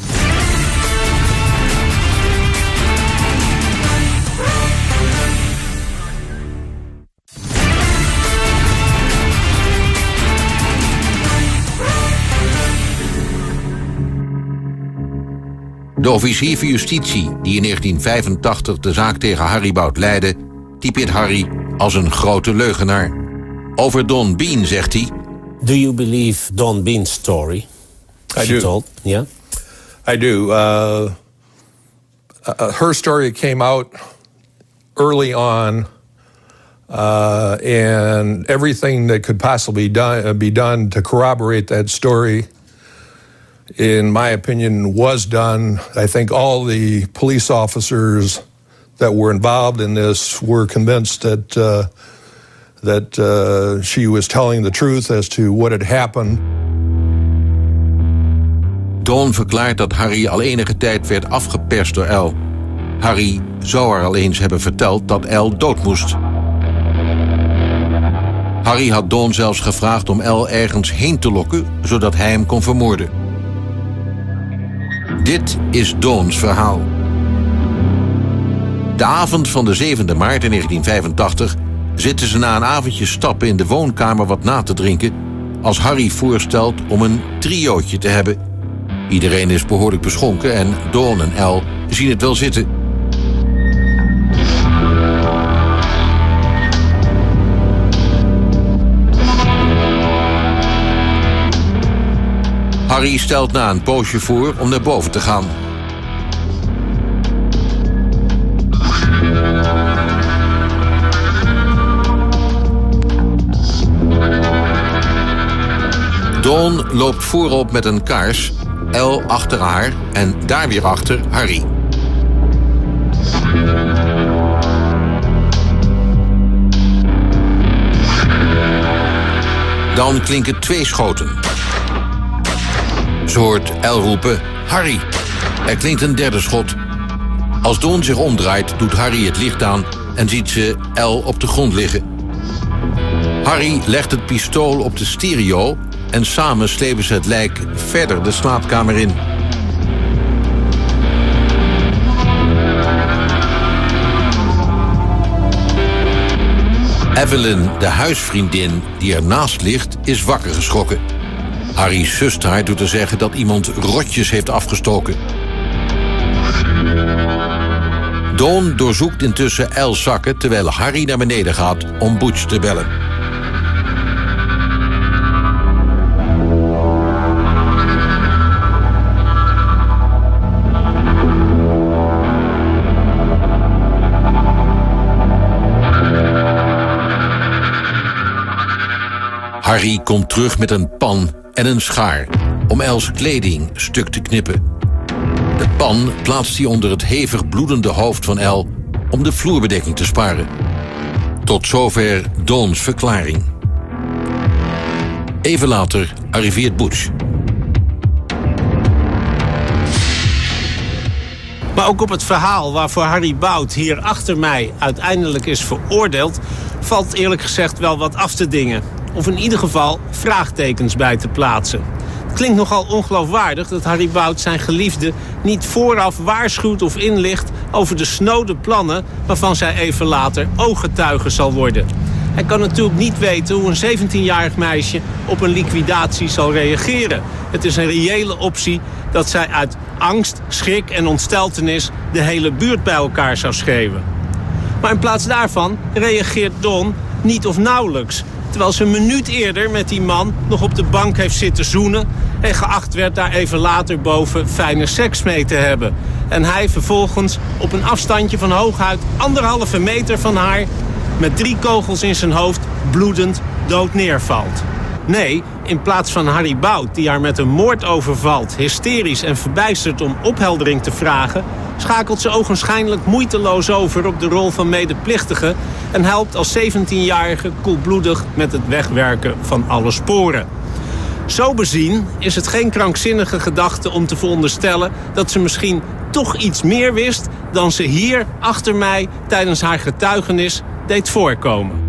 De officier van justitie die in 1985 de zaak tegen Harry Bout leidde, typeert Harry als een grote leugenaar. Over Dawn Bean zegt hij: Do you believe Dawn Bean's story? I do. Told? Yeah? I do. Her story came out early on, and everything that could possibly be done to corroborate that story, in my opinion, was done. I think all the police officers that were involved in this were convinced that she was telling the truth as to what had happened. Dawn verklaart dat Harry al enige tijd werd afgeperst door Al. Harry zou haar al eens hebben verteld dat Al dood moest. Harry had Dawn zelfs gevraagd om El ergens heen te lokken, zodat hij hem kon vermoorden. Dit is Dawn's verhaal. De avond van de 7e maart in 1985 zitten ze na een avondje stappen in de woonkamer wat na te drinken, als Harry voorstelt om een triootje te hebben. Iedereen is behoorlijk beschonken en Dawn en El zien het wel zitten. Harry stelt na een poosje voor om naar boven te gaan. Dawn loopt voorop met een kaars, El achter haar en daar weer achter Harry. Dan klinken 2 schoten. Ze hoort El roepen, Harry. Er klinkt een 3e schot. Als Dawn zich omdraait, doet Harry het licht aan en ziet ze El op de grond liggen. Harry legt het pistool op de stereo en samen slepen ze het lijk verder de slaapkamer in. Evelyn, de huisvriendin die ernaast ligt, is wakker geschrokken. Harry sust haar door te zeggen dat iemand rotjes heeft afgestoken. Dawn doorzoekt intussen El's zakken terwijl Harry naar beneden gaat om Butch te bellen. Harry komt terug met een pan en een schaar om Els kleding stuk te knippen. De pan plaatst hij onder het hevig bloedende hoofd van El om de vloerbedekking te sparen. Tot zover Dawn's verklaring. Even later arriveert Butch. Maar ook op het verhaal waarvoor Harry Bout hier achter mij uiteindelijk is veroordeeld, valt eerlijk gezegd wel wat af te dingen. Of in ieder geval vraagtekens bij te plaatsen. Het klinkt nogal ongeloofwaardig dat Harry Bout zijn geliefde niet vooraf waarschuwt of inlicht over de snode plannen waarvan zij even later ooggetuige zal worden. Hij kan natuurlijk niet weten hoe een 17-jarig meisje op een liquidatie zal reageren. Het is een reële optie dat zij uit angst, schrik en ontsteltenis de hele buurt bij elkaar zou schreeuwen. Maar in plaats daarvan reageert Dawn niet of nauwelijks, terwijl ze een minuut eerder met die man nog op de bank heeft zitten zoenen en geacht werd daar even later boven fijne seks mee te hebben. En hij vervolgens op een afstandje van hooguit 1,5 meter van haar met 3 kogels in zijn hoofd bloedend dood neervalt. Nee, in plaats van Harry Bout, die haar met een moord overvalt, hysterisch en verbijsterd om opheldering te vragen, schakelt ze ogenschijnlijk moeiteloos over op de rol van medeplichtige en helpt als 17-jarige koelbloedig met het wegwerken van alle sporen. Zo bezien is het geen krankzinnige gedachte om te veronderstellen dat ze misschien toch iets meer wist dan ze hier achter mij tijdens haar getuigenis deed voorkomen.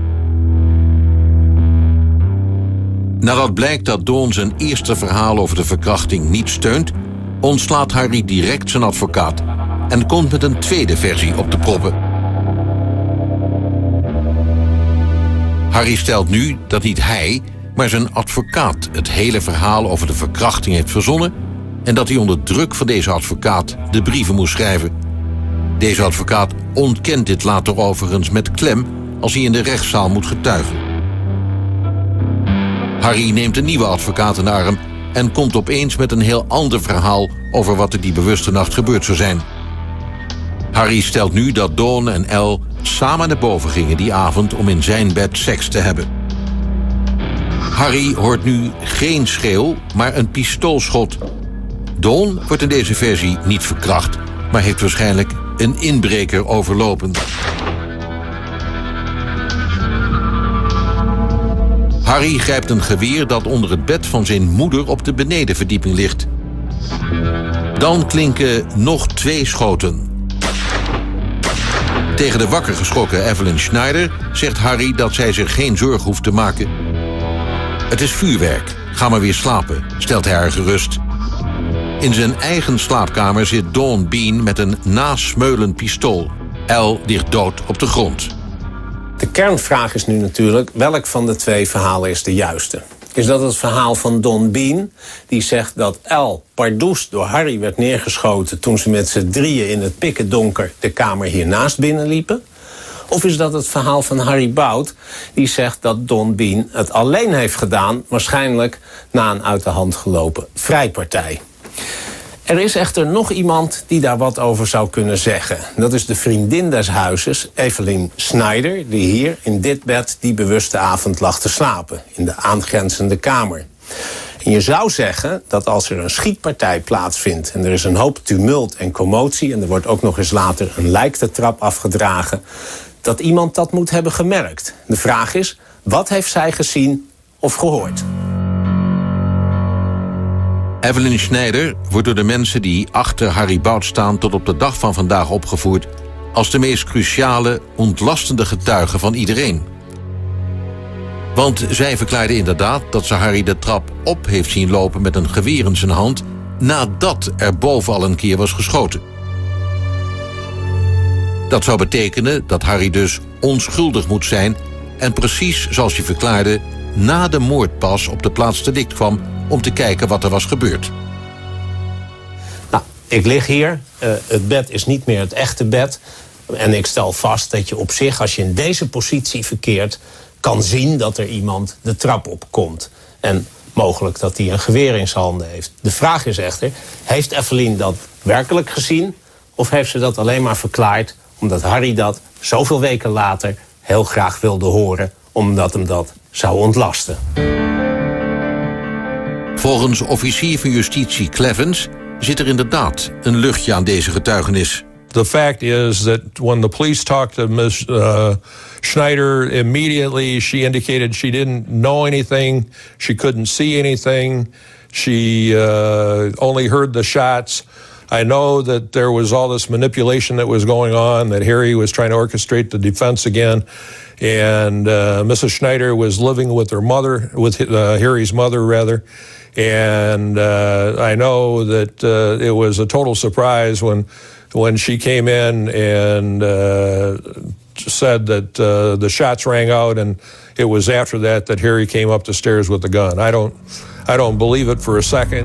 Nadat blijkt dat Dawn zijn eerste verhaal over de verkrachting niet steunt, ontslaat Harry direct zijn advocaat en komt met een tweede versie op de proppen. Harry stelt nu dat niet hij, maar zijn advocaat het hele verhaal over de verkrachting heeft verzonnen en dat hij onder druk van deze advocaat de brieven moest schrijven. Deze advocaat ontkent dit later overigens met klem als hij in de rechtszaal moet getuigen. Harry neemt een nieuwe advocaat in de arm en komt opeens met een heel ander verhaal over wat er die bewuste nacht gebeurd zou zijn. Harry stelt nu dat Dawn en El samen naar boven gingen die avond om in zijn bed seks te hebben. Harry hoort nu geen schreeuw, maar een pistoolschot. Dawn wordt in deze versie niet verkracht, maar heeft waarschijnlijk een inbreker overlopen. Harry grijpt een geweer dat onder het bed van zijn moeder op de benedenverdieping ligt. Dan klinken nog 2 schoten. Tegen de wakker geschrokken Evelyn Schneider zegt Harry dat zij zich geen zorgen hoeft te maken. Het is vuurwerk. Ga maar weer slapen, stelt hij haar gerust. In zijn eigen slaapkamer zit Dawn Bean met een nasmeulend pistool. Elle ligt dood op de grond. De kernvraag is nu natuurlijk, welk van de twee verhalen is de juiste? Is dat het verhaal van Dawn Bean, die zegt dat Elle pardoes door Harry werd neergeschoten toen ze met z'n drieën in het pikkendonker de kamer hiernaast binnenliepen? Of is dat het verhaal van Harry Bout, die zegt dat Dawn Bean het alleen heeft gedaan, waarschijnlijk na een uit de hand gelopen vrijpartij? Er is echter nog iemand die daar wat over zou kunnen zeggen. Dat is de vriendin des huizes, Evelyn Schneider, die hier in dit bed die bewuste avond lag te slapen, in de aangrenzende kamer. En je zou zeggen dat als er een schietpartij plaatsvindt en er is een hoop tumult en commotie en er wordt ook nog eens later een lijk de trap afgedragen, dat iemand dat moet hebben gemerkt. De vraag is, wat heeft zij gezien of gehoord? Evelyn Schneider wordt door de mensen die achter Harry Bout staan tot op de dag van vandaag opgevoerd als de meest cruciale, ontlastende getuige van iedereen. Want zij verklaarde inderdaad dat ze Harry de trap op heeft zien lopen met een geweer in zijn hand nadat er boven al een keer was geschoten. Dat zou betekenen dat Harry dus onschuldig moet zijn en precies zoals hij verklaarde na de moord pas op de plaats delict kwam om te kijken wat er was gebeurd. Nou, ik lig hier. Het bed is niet meer het echte bed. En ik stel vast dat je op zich, als je in deze positie verkeert, kan zien dat er iemand de trap op komt. En mogelijk dat hij een geweer in zijn handen heeft. De vraag is echter, heeft Evelyn dat werkelijk gezien? Of heeft ze dat alleen maar verklaard omdat Harry dat zoveel weken later heel graag wilde horen, omdat hem dat zou ontlasten? Volgens officier van justitie Clevens zit er inderdaad een luchtje aan deze getuigenis. The fact is that when the police talked to Ms. Schneider, immediately she indicated she didn't know anything, she couldn't see anything, she only heard the shots. I know that there was all this manipulation that was going on, that Harry was trying to orchestrate the defense again, and Mrs. Schneider was living with her mother, with Harry's mother rather, and I know that it was a total surprise when she came in and said that the shots rang out, and it was after that Harry came up the stairs with the gun. I don't believe it for a second.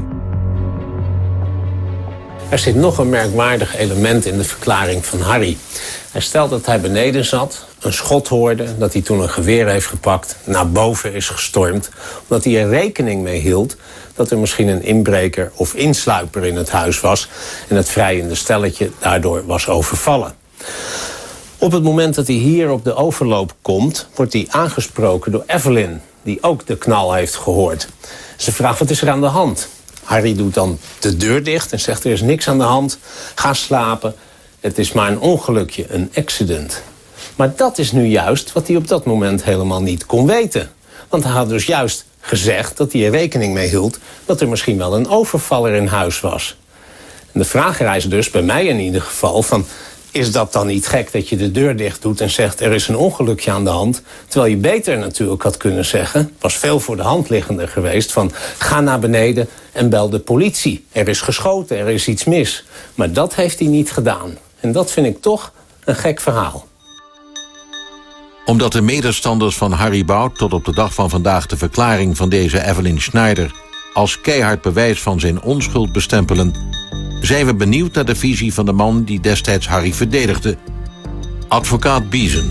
Er zit nog een merkwaardig element in de verklaring van Harry. Hij stelt dat hij beneden zat, een schot hoorde, dat hij toen een geweer heeft gepakt, naar boven is gestormd, omdat hij er rekening mee hield dat er misschien een inbreker of insluiper in het huis was en het vrijende stelletje daardoor was overvallen. Op het moment dat hij hier op de overloop komt, wordt hij aangesproken door Evelyn, die ook de knal heeft gehoord. Ze vraagt, wat is er aan de hand? Harry doet dan de deur dicht en zegt, er is niks aan de hand, ga slapen. Het is maar een ongelukje, een accident. Maar dat is nu juist wat hij op dat moment helemaal niet kon weten. Want hij had dus juist gezegd dat hij er rekening mee hield dat er misschien wel een overvaller in huis was. En de vraag rijst dus, bij mij in ieder geval, van, is dat dan niet gek dat je de deur dicht doet en zegt, er is een ongelukje aan de hand? Terwijl je beter natuurlijk had kunnen zeggen, was veel voor de hand liggender geweest, van, ga naar beneden en bel de politie. Er is geschoten, er is iets mis. Maar dat heeft hij niet gedaan. En dat vind ik toch een gek verhaal. Omdat de medestanders van Harry Bout tot op de dag van vandaag de verklaring van deze Evelyn Schneider als keihard bewijs van zijn onschuld bestempelen, zijn we benieuwd naar de visie van de man die destijds Harry verdedigde, advocaat Biezen.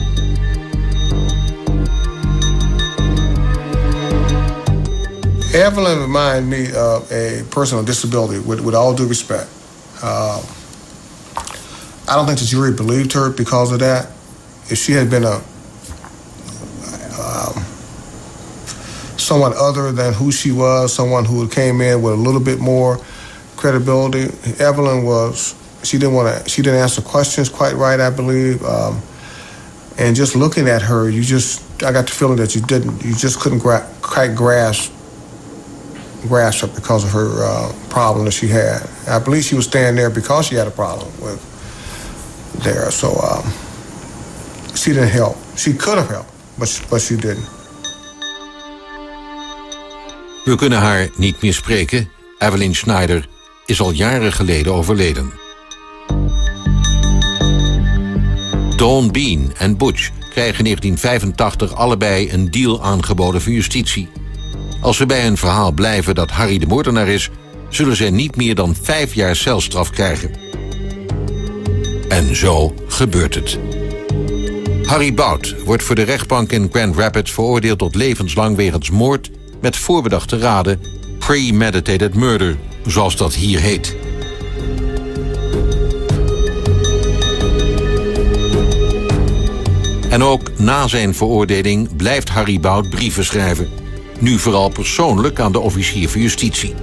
Evelyn reminded me of a person with disability, with all due respect. I don't think the jury believed her because of that. If she had been someone other than who she was, someone who came in with a little bit more credibility, Evelyn was, she didn't answer questions quite right, I believe. And just looking at her, I got the feeling that you just couldn't quite grasp her because of her problem that she had. I believe she was staying there because she had a problem with there. So she didn't help. She could have helped, but she didn't. We kunnen haar niet meer spreken. Evelyn Schneider is al jaren geleden overleden. Dawn Bean en Butch krijgen in 1985 allebei een deal aangeboden voor justitie. Als ze bij hun verhaal blijven dat Harry de moordenaar is, zullen zij niet meer dan 5 jaar celstraf krijgen. En zo gebeurt het. Harry Bout wordt voor de rechtbank in Grand Rapids veroordeeld tot levenslang wegens moord met voorbedachte raden, premeditated murder, zoals dat hier heet. En ook na zijn veroordeling blijft Harry Bout brieven schrijven. Nu vooral persoonlijk aan de officier van justitie.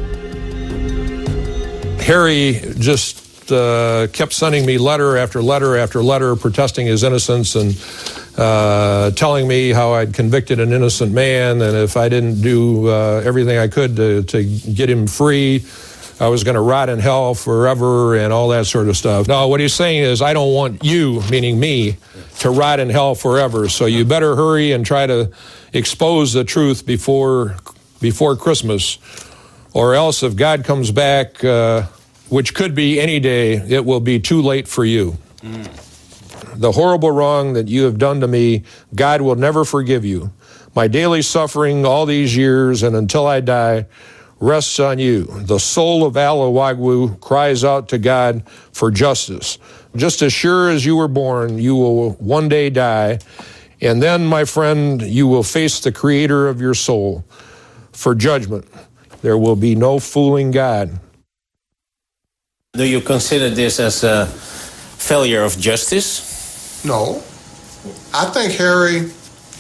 Harry just kept sending me letter after letter after letter protesting his innocence and telling me how I'd convicted an innocent man, and if I didn't do everything I could to get him free, I was going to rot in hell forever and all that sort of stuff. Now, what he's saying is, I don't want you, meaning me, to rot in hell forever. So you better hurry and try to expose the truth before Christmas, or else if God comes back, which could be any day, it will be too late for you. The horrible wrong that you have done to me, God will never forgive you. My daily suffering all these years and until I die rests on you. The soul of Alawagwu cries out to God for justice. Just as sure as you were born, you will one day die. And then, my friend, you will face the creator of your soul for judgment. There will be no fooling God. Do you consider this as a failure of justice? No. I think Harry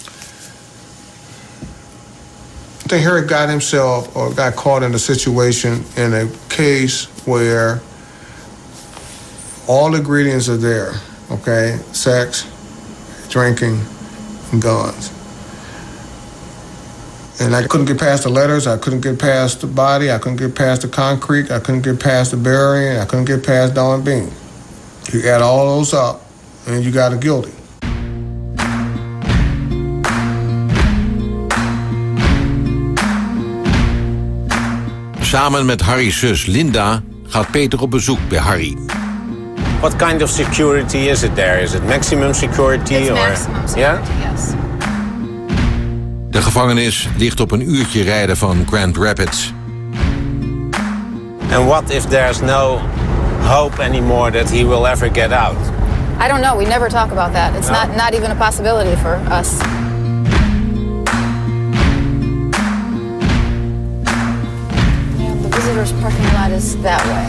got himself or got caught in a situation in a case where all the ingredients are there, okay? Sex, drinking, and guns. And I couldn't get past the letters, I couldn't get past the body, I couldn't get past the concrete, I couldn't get past the burying, I couldn't get past Dawn Bean. You add all those up, and you got a guilty. Samen met Harry's zus Linda gaat Peter op bezoek bij Harry. What kind of security is it there? Is it maximum security? It's maximum security, yes. De gevangenis ligt op een uurtje rijden van Grand Rapids. And what if there's no hope anymore that he will ever get out? I don't know. We never talk about that. It's not even a possibility for us. Yeah, the visitors' parking lot is that way.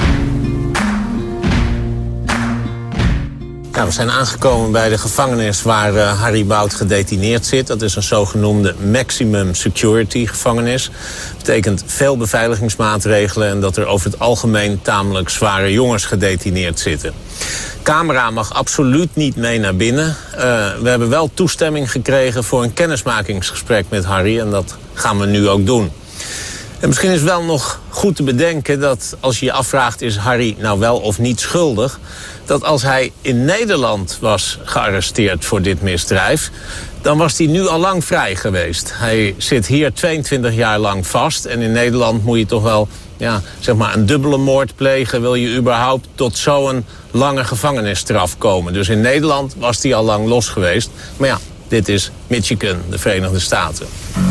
Nou, we zijn aangekomen bij de gevangenis waar Harry Bout gedetineerd zit. Dat is een zogenoemde maximum security gevangenis. Dat betekent veel beveiligingsmaatregelen en dat er over het algemeen tamelijk zware jongens gedetineerd zitten. Camera mag absoluut niet mee naar binnen. We hebben wel toestemming gekregen voor een kennismakingsgesprek met Harry en dat gaan we nu ook doen. En misschien is wel nog goed te bedenken dat als je je afvraagt, is Harry nou wel of niet schuldig, dat als hij in Nederland was gearresteerd voor dit misdrijf, dan was hij nu al lang vrij geweest. Hij zit hier 22 jaar lang vast en in Nederland moet je toch wel zeg maar een dubbele moord plegen, wil je überhaupt tot zo'n lange gevangenisstraf komen. Dus in Nederland was hij al lang los geweest. Maar ja, dit is Michigan, de Verenigde Staten.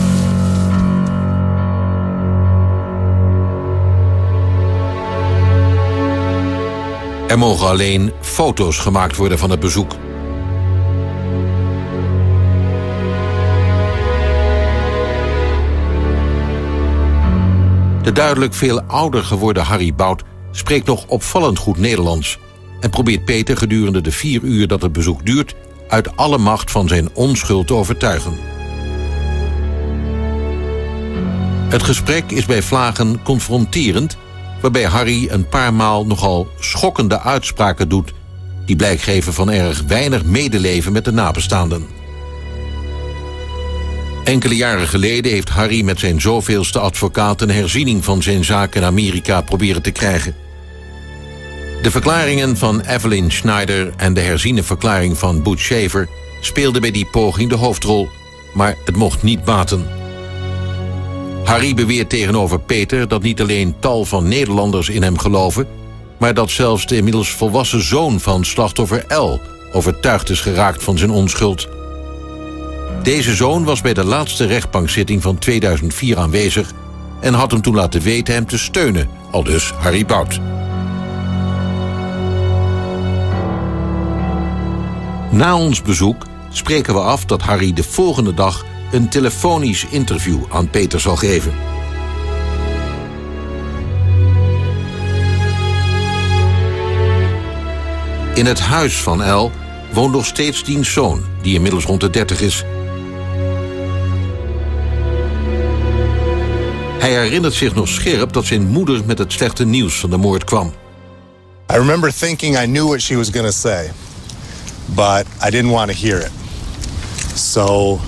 Er mogen alleen foto's gemaakt worden van het bezoek. De duidelijk veel ouder geworden Harry Bout spreekt nog opvallend goed Nederlands en probeert Peter gedurende de 4 uur dat het bezoek duurt uit alle macht van zijn onschuld te overtuigen. Het gesprek is bij vlagen confronterend, waarbij Harry een paar maal nogal schokkende uitspraken doet die blijk geven van erg weinig medeleven met de nabestaanden. Enkele jaren geleden heeft Harry met zijn zoveelste advocaat een herziening van zijn zaak in Amerika proberen te krijgen. De verklaringen van Evelyn Schneider en de herziene verklaring van Butch Shaver speelde bij die poging de hoofdrol, maar het mocht niet baten. Harry beweert tegenover Peter dat niet alleen tal van Nederlanders in hem geloven, maar dat zelfs de inmiddels volwassen zoon van slachtoffer L overtuigd is geraakt van zijn onschuld. Deze zoon was bij de laatste rechtbankzitting van 2004 aanwezig en had hem toen laten weten hem te steunen, aldus Harry Bout. Na ons bezoek spreken we af dat Harry de volgende dag een telefonisch interview aan Peter zal geven. In het huis van L woont nog steeds diens zoon, die inmiddels rond de 30 is. Hij herinnert zich nog scherp dat zijn moeder met het slechte nieuws van de moord kwam. I remember thinking I knew what she was going to say, but I didn't want to hear it. So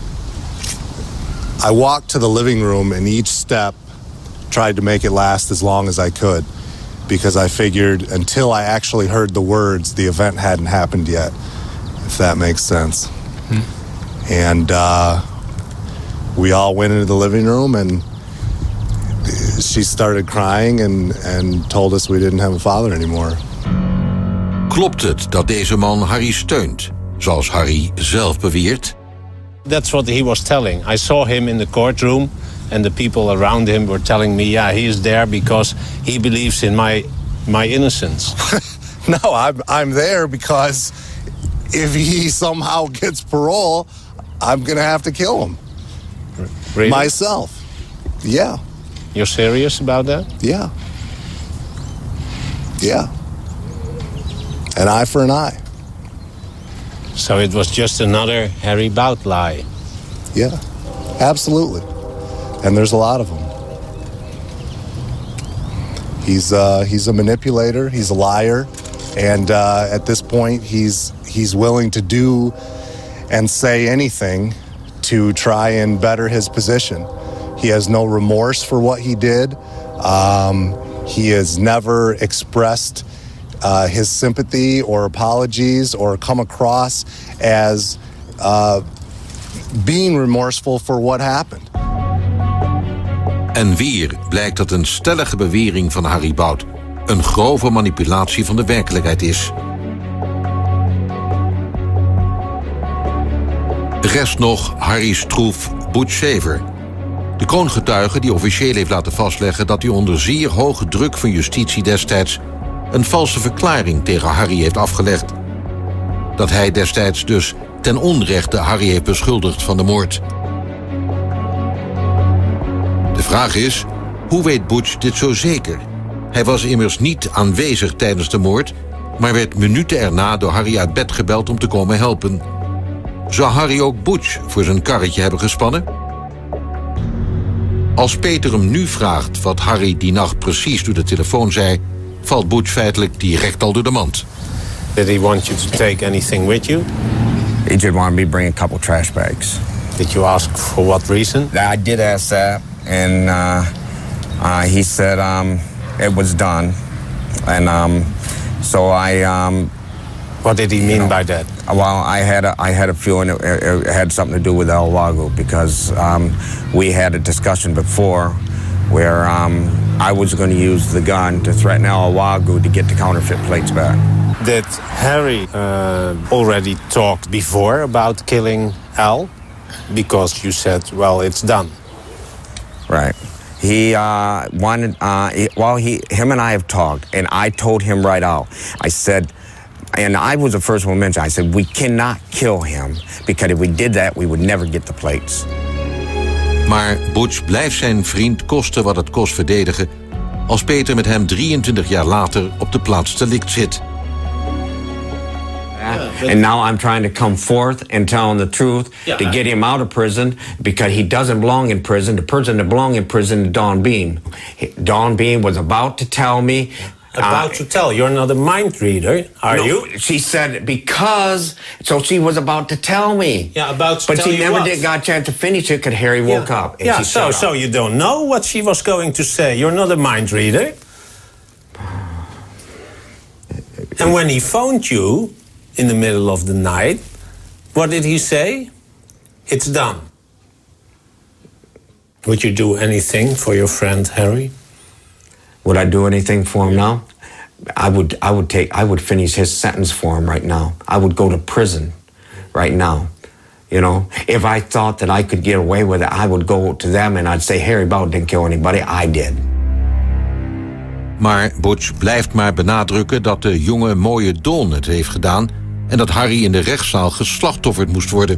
I walked to the living room and each step tried to make it last as long as I could, because I figured until I actually heard the words, the event hadn't happened yet, if that makes sense. And we all went into the living room and she started crying and told us we didn't have a father anymore. Klopt het dat deze man Harry steunt, zoals Harry zelf beweert? That's what he was telling. I saw him in the courtroom and the people around him were telling me, yeah, he is there because he believes in my innocence. No, I'm there because if he somehow gets parole, I'm going to have to kill him. Really? Myself. Yeah. You're serious about that? Yeah. Yeah. An eye for an eye. So it was just another Harry Bout lie? Yeah, absolutely. And there's a lot of them. He's a manipulator, he's a liar, and at this point he's willing to do and say anything to try and better his position. He has no remorse for what he did. He has never expressed his sympathy or apologies or come across as being remorseful for what happened. En weer blijkt dat een stellige bewering van Harry Bout een grove manipulatie van de werkelijkheid is. Rest nog Harry's troef Butch Shaver. De kroongetuige die officieel heeft laten vastleggen dat hij onder zeer hoge druk van justitie destijds een valse verklaring tegen Harry heeft afgelegd. Dat hij destijds dus ten onrechte Harry heeft beschuldigd van de moord. De vraag is, hoe weet Butch dit zo zeker? Hij was immers niet aanwezig tijdens de moord, maar werd minuten erna door Harry uit bed gebeld om te komen helpen. Zou Harry ook Butch voor zijn karretje hebben gespannen? Als Peter hem nu vraagt wat Harry die nacht precies door de telefoon zei, valt Butch feitelijk direct al door de mand. Did he want you to take anything with you? He did want me to bring a couple trash bags. Did you ask for what reason? I did ask that, and he said it was done. And so I... What did he mean by that? Well, I had a feeling it had something to do with El Wago, because we had a discussion before where I was going to use the gun to threaten El Wago to get the counterfeit plates back. Did Harry already talked before about killing Al? Because you said, well, it's done. Right. He wanted, him and I have talked, and I told him right out. I said, and I was the first one to mention, I said, we cannot kill him, because if we did that, we would never get the plates. Maar Butch blijft zijn vriend koste wat het kost verdedigen als Peter met hem 23 jaar later op de plaats delict zit. And now I'm trying to come forth and tell him the truth to get him out of prison, because he doesn't belong in prison. The person that belongs in prison is Dawn Beam. Dawn Beam was about to tell me. About to tell? You're not a mind reader, are you? She said because, so she was about to tell me. Yeah, about to but tell you she never what? got a chance to finish it because Harry woke up. And she so you don't know what she was going to say. You're not a mind reader. And when he phoned you in the middle of the night, What did he say? It's done. Would you do anything for your friend Harry? Would I do anything for him now? I would finish his sentence for him right now. I would go to prison right now. You know, if I thought that I could get away with it, I would go to them and I'd say, Harry Bout didn't kill anybody, I did. Maar Butch blijft maar benadrukken dat de jonge mooie Dawn het heeft gedaan en dat Harry in de rechtszaal geslachtofferd moest worden.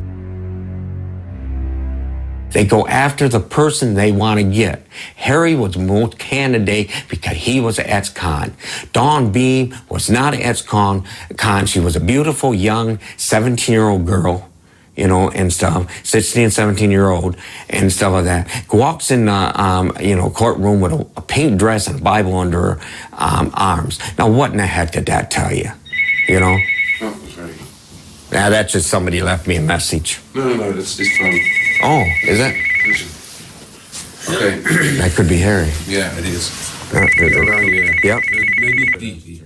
They go after the person they want to get. Harry was the most candidate because he was an ex-con. Dawn Beam was not an ex-con. She was a beautiful young 17-year-old girl, you know, and stuff, 16 and 17-year-old and stuff like that. Walks in the, courtroom with a pink dress and a Bible under her arms. Now, what in the heck did that tell you? You know? Oh, sorry. Now, that's just somebody left me a message. No, that's from... Oh, is it? Okay. That could be Harry. Yeah, it is. Around here. Yep. Maybe D.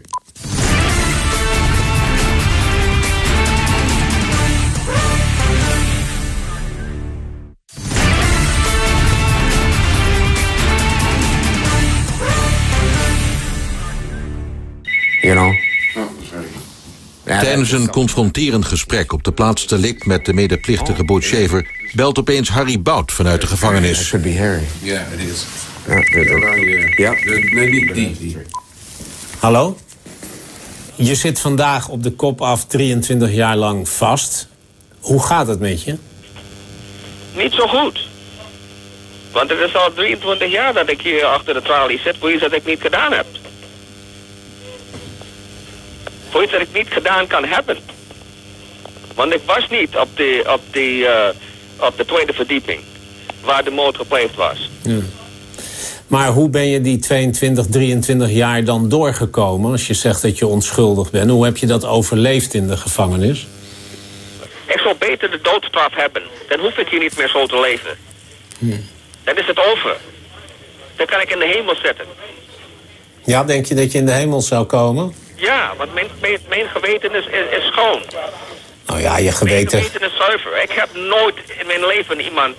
You know? Oh, sorry. Tijdens een confronterend gesprek op de plaats delict met de medeplichtige Butch Shaver belt opeens Harry Bout vanuit de gevangenis. That could be Harry. Yeah, it is. Around here. Yep. Maybe D. Hallo? Je zit vandaag op de kop af 23 jaar lang vast. Hoe gaat het met je? Niet zo goed. Want het is al 23 jaar dat ik hier achter de tralie zit voor iets dat ik niet gedaan heb. Voor iets dat ik niet gedaan kan hebben. Want ik was niet op de tweede verdieping waar de moord gepleegd was. Ja. Maar hoe ben je die 22, 23 jaar dan doorgekomen als je zegt dat je onschuldig bent? Hoe heb je dat overleefd in de gevangenis? Ik zou beter de doodstraf hebben. Dan hoef ik hier niet meer zo te leven. Dan is het over. Dan kan ik in de hemel zitten. Ja, denk je dat je in de hemel zou komen? Ja, want mijn geweten is schoon. Nou ja, je geweten... Mijn geweten is zuiver. Ik heb nooit in mijn leven iemand...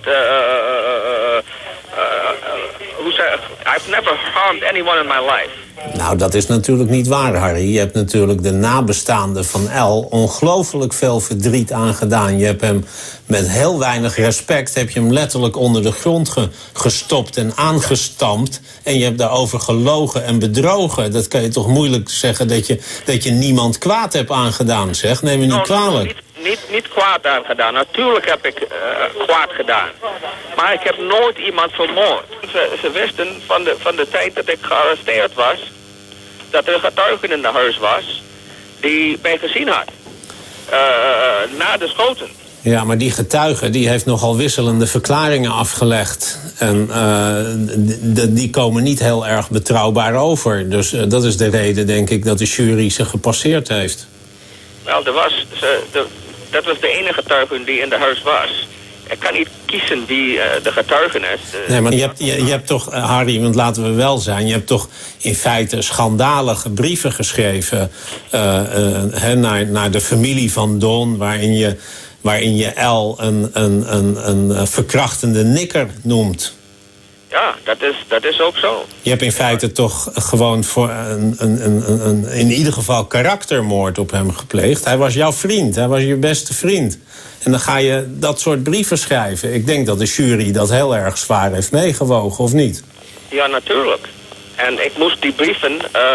I've never harmed anyone in my life. Nou, dat is natuurlijk niet waar, Harry. Je hebt natuurlijk de nabestaanden van El ongelooflijk veel verdriet aangedaan. Je hebt hem met heel weinig respect... heb je hem letterlijk onder de grond gestopt en aangestampt. En je hebt daarover gelogen en bedrogen. Dat kan je toch moeilijk zeggen dat je niemand kwaad hebt aangedaan, zeg? Neem me niet kwalijk. Niet kwaad aangedaan. Natuurlijk heb ik kwaad gedaan. Maar ik heb nooit iemand vermoord. Ze wisten van de tijd dat ik gearresteerd was... dat er een getuige in het huis was die mij gezien had. Na de schoten. Ja, maar die getuige die heeft nogal wisselende verklaringen afgelegd. En die komen niet heel erg betrouwbaar over. Dus dat is de reden, denk ik, dat de jury ze gepasseerd heeft. Wel, dat was de enige getuige die in het huis was. Ik kan niet kiezen wie de getuige is. Nee, maar je hebt toch, Harry, want laten we wel zijn... je hebt toch in feite schandalige brieven geschreven... naar de familie van Dawn... waarin je El een verkrachtende nikker noemt. Ja, dat is ook zo. Je hebt in feite toch gewoon voor in ieder geval karaktermoord op hem gepleegd. Hij was jouw vriend, hij was je beste vriend. En dan ga je dat soort brieven schrijven. Ik denk dat de jury dat heel erg zwaar heeft meegewogen, of niet? Ja, natuurlijk. En ik moest die brieven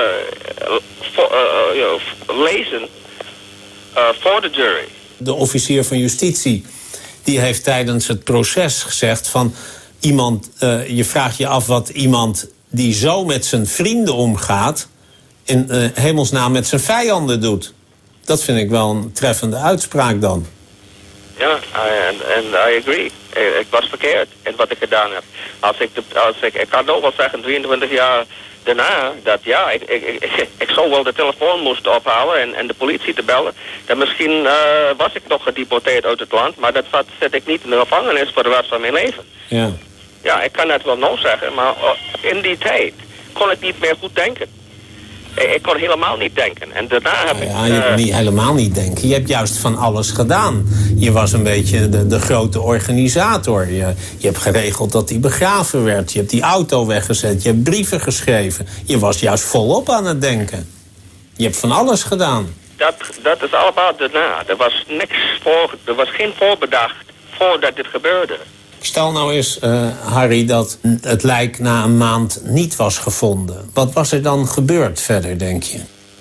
lezen voor de jury. De officier van justitie die heeft tijdens het proces gezegd van... je vraagt je af wat iemand die zo met zijn vrienden omgaat... in hemelsnaam met zijn vijanden doet. Dat vind ik wel een treffende uitspraak dan. Ja, en I agree. Ik was verkeerd in wat ik gedaan heb. Ik kan ook wel zeggen, 23 jaar daarna, dat ja, ik zou wel de telefoon moesten ophalen en de politie te bellen. Dan misschien was ik nog gedeporteerd uit het land, maar dat zet ik niet in de gevangenis voor de rest van mijn leven. Ja. Ja, ik kan het wel nog zeggen, maar in die tijd kon ik niet meer goed denken. Ik kon helemaal niet denken. En daarna heb je kon niet helemaal niet denken. Je hebt juist van alles gedaan. Je was een beetje de grote organisator. Je hebt geregeld dat hij begraven werd. Je hebt die auto weggezet. Je hebt brieven geschreven. Je was juist volop aan het denken. Je hebt van alles gedaan. Dat is allemaal daarna. Er was geen voorbedacht voordat dit gebeurde. Stel nou eens, Harry, dat het lijk na een maand niet was gevonden. Wat was er dan gebeurd verder, denk je?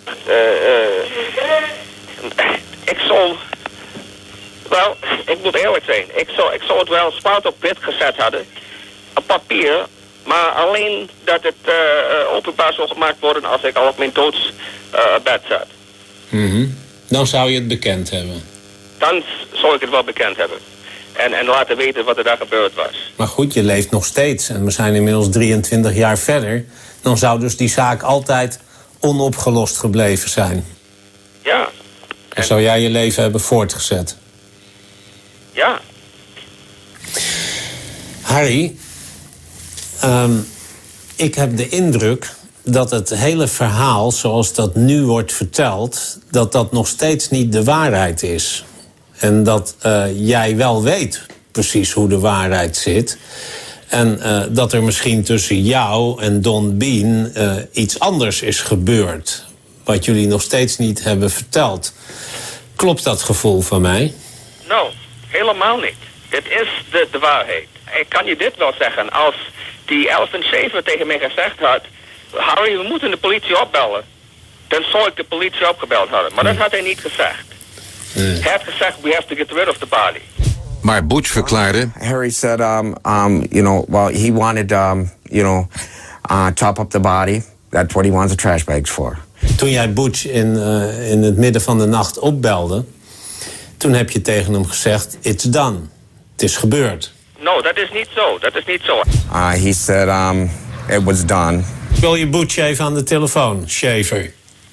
Ik moet eerlijk zijn. Ik zou het wel zwart op wit gezet hebben. Op papier. Maar alleen dat het openbaar zou gemaakt worden als ik al op mijn doodsbed zat. Dan zou je het bekend hebben. Dan zou ik het wel bekend hebben. En laten weten wat er daar gebeurd was. Maar goed, je leeft nog steeds. En we zijn inmiddels 23 jaar verder. Dan zou dus die zaak altijd onopgelost gebleven zijn. Ja. En zou jij je leven hebben voortgezet? Ja. Harry, ik heb de indruk dat het hele verhaal zoals dat nu wordt verteld, dat nog steeds niet de waarheid is. En dat jij wel weet precies hoe de waarheid zit. En dat er misschien tussen jou en Don Bean iets anders is gebeurd. Wat jullie nog steeds niet hebben verteld. Klopt dat gevoel van mij? Nou, helemaal niet. Dit is de waarheid. Ik kan je dit wel zeggen. Als die Alvin Schaefer tegen mij gezegd had, Harry, we moeten de politie opbellen, dan zou ik de politie opgebeld hebben. Maar dat had hij niet gezegd. Hij had gezegd, we have to get rid of the body. Maar Butch verklaarde... Harry said, he wanted, chop up the body. That's what he wants the trash bags for. Toen jij Butch in het midden van de nacht opbelde, toen heb je tegen hem gezegd, it's done. Het is gebeurd. No, dat is niet zo. Dat is niet zo. He said, it was done. Wil je Butch even aan de telefoon, Schaefer?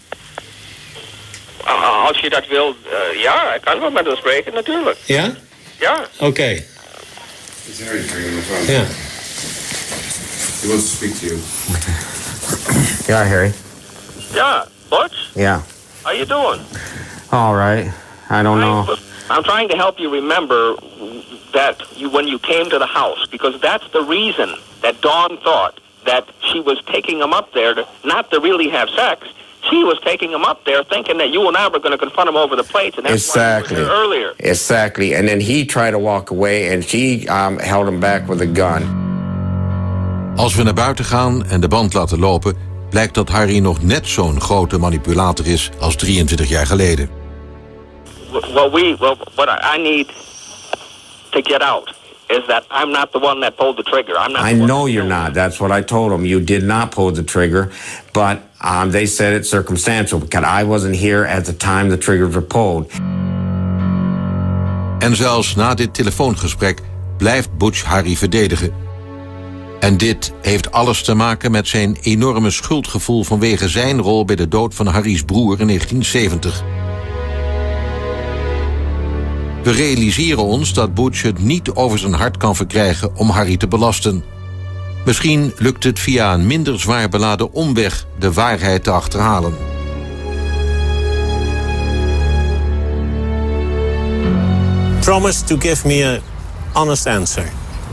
Als je dat wil, ja, ik kan wel met hem spreken, natuurlijk. Ja? Ja. Oké. It's Harry bringing the phone. Ja. He wants to speak to you. Yeah, Harry. Yeah, Butch? Yeah. How you doing? All right. I don't know. I'm trying to help you remember that when you came to the house, because that's the reason that Dawn thought that she was taking him up there not to really have sex. She was taking him up there thinking that you and I were going to confront him over the plates, and that's why you were there earlier. Exactly. And then he tried to walk away, and she held him back with a gun. Als we naar buiten gaan en de band laten lopen, blijkt dat Harry nog net zo'n grote manipulator is als 23 jaar geleden. What I need to get out is that I'm not the one that pulled the trigger. I know you're not. That's what I told him. You did not pull the trigger, but they said it's circumstantial because I wasn't here at the time the triggers were pulled. En zelfs na dit telefoongesprek blijft Butch Harry verdedigen. En dit heeft alles te maken met zijn enorme schuldgevoel vanwege zijn rol bij de dood van Harry's broer in 1970. We realiseren ons dat Butch het niet over zijn hart kan verkrijgen om Harry te belasten. Misschien lukt het via een minder zwaar beladen omweg de waarheid te achterhalen. Promise to give me an honest answer.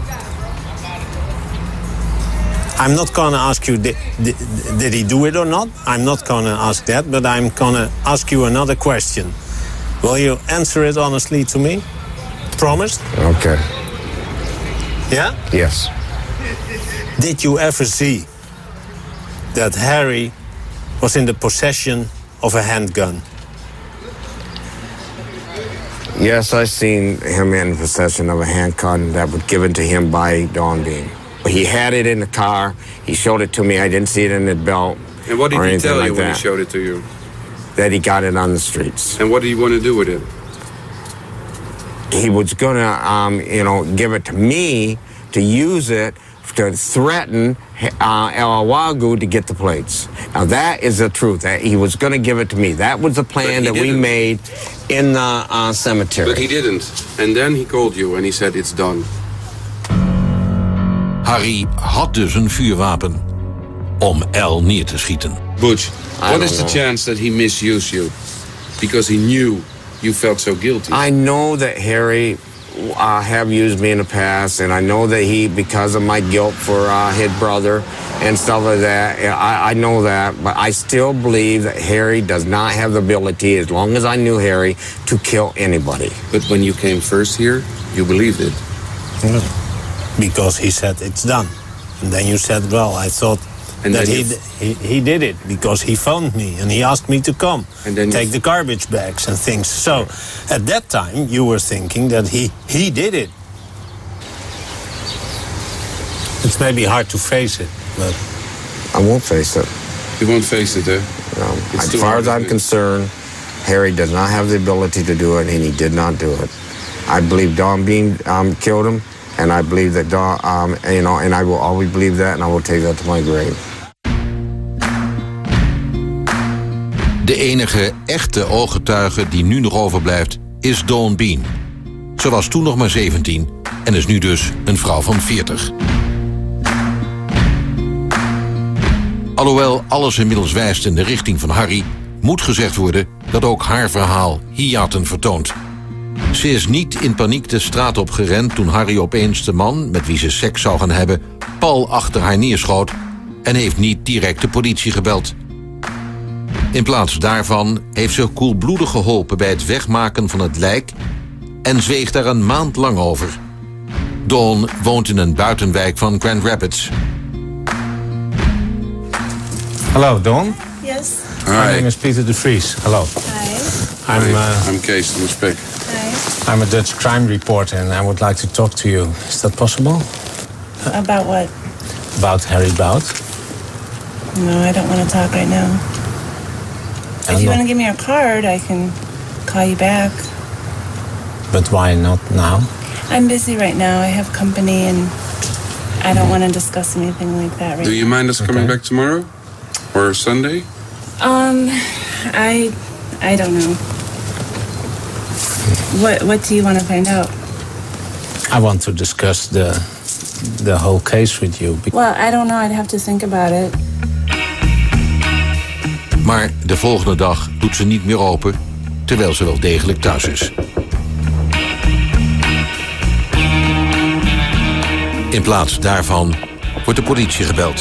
I'm not going to ask you, did he do it or not? I'm not going to ask that, but I'm going to ask you another question. Will you answer it honestly to me? Promised? Okay. Yeah? Yes. Did you ever see that Harry was in the possession of a handgun? Yes, I seen him in possession of a handgun that was given to him by Dawn Bean. He had it in the car. He showed it to me. I didn't see it in the belt. And what did he tell you when that. he showed it to you? That he got it on the streets. And what did he want to do with it? He was gonna, give it to me to use it to threaten El Awagu to get the plates. Now that is the truth. That he was gonna give it to me. That was the plan that we made in the cemetery. But he didn't. And then he called you and he said it's done. Harry had dus een vuurwapen om El neer te schieten. Butch, what is the chance that he misused you? Because he knew you felt so guilty. I know that Harry have used me in the past, and I know that he, because of my guilt for his brother and stuff like that, I know that, but I still believe that Harry does not have the ability, as long as I knew Harry, to kill anybody. But when you came first here, you believed it. Because he said it's done. And then you said, well, I thought and that he did it because he phoned me and he asked me to come and then take the garbage bags and things. So at that time you were thinking that he did it. It's maybe hard to face it, but I won't face it. You won't face it, eh? No. As far as I'm concerned, Harry does not have the ability to do it, and he did not do it. I believe Don Bean killed him, and I believe that Don, and I will always believe that, and I will take that to my grave. De enige echte ooggetuige die nu nog overblijft is Dawn Bean. Ze was toen nog maar 17 en is nu dus een vrouw van 40. Alhoewel alles inmiddels wijst in de richting van Harry, moet gezegd worden dat ook haar verhaal hiaten vertoont. Ze is niet in paniek de straat op gerend toen Harry opeens de man met wie ze seks zou gaan hebben pal achter haar neerschoot en heeft niet direct de politie gebeld. In plaats daarvan heeft ze koelbloedig geholpen bij het wegmaken van het lijk en zweeg daar een maand lang over. Dawn woont in een buitenwijk van Grand Rapids. Hallo, Dawn. Yes. My name is Peter de Vries. Hello. Hi. I'm Kees de Spek. Hi. I'm a Dutch crime reporter and I would like to talk to you. Is that possible? About what? About Harry Bout. No, I don't want to talk right now. If you want to give me a card, I can call you back. But why not now? I'm busy right now. I have company and I don't want to discuss anything like that right now. Do you mind us coming back tomorrow? Or Sunday? I don't know. What do you want to find out? I want to discuss the whole case with you. Well, I don't know. I'd have to think about it. Maar de volgende dag doet ze niet meer open, terwijl ze wel degelijk thuis is. In plaats daarvan wordt de politie gebeld.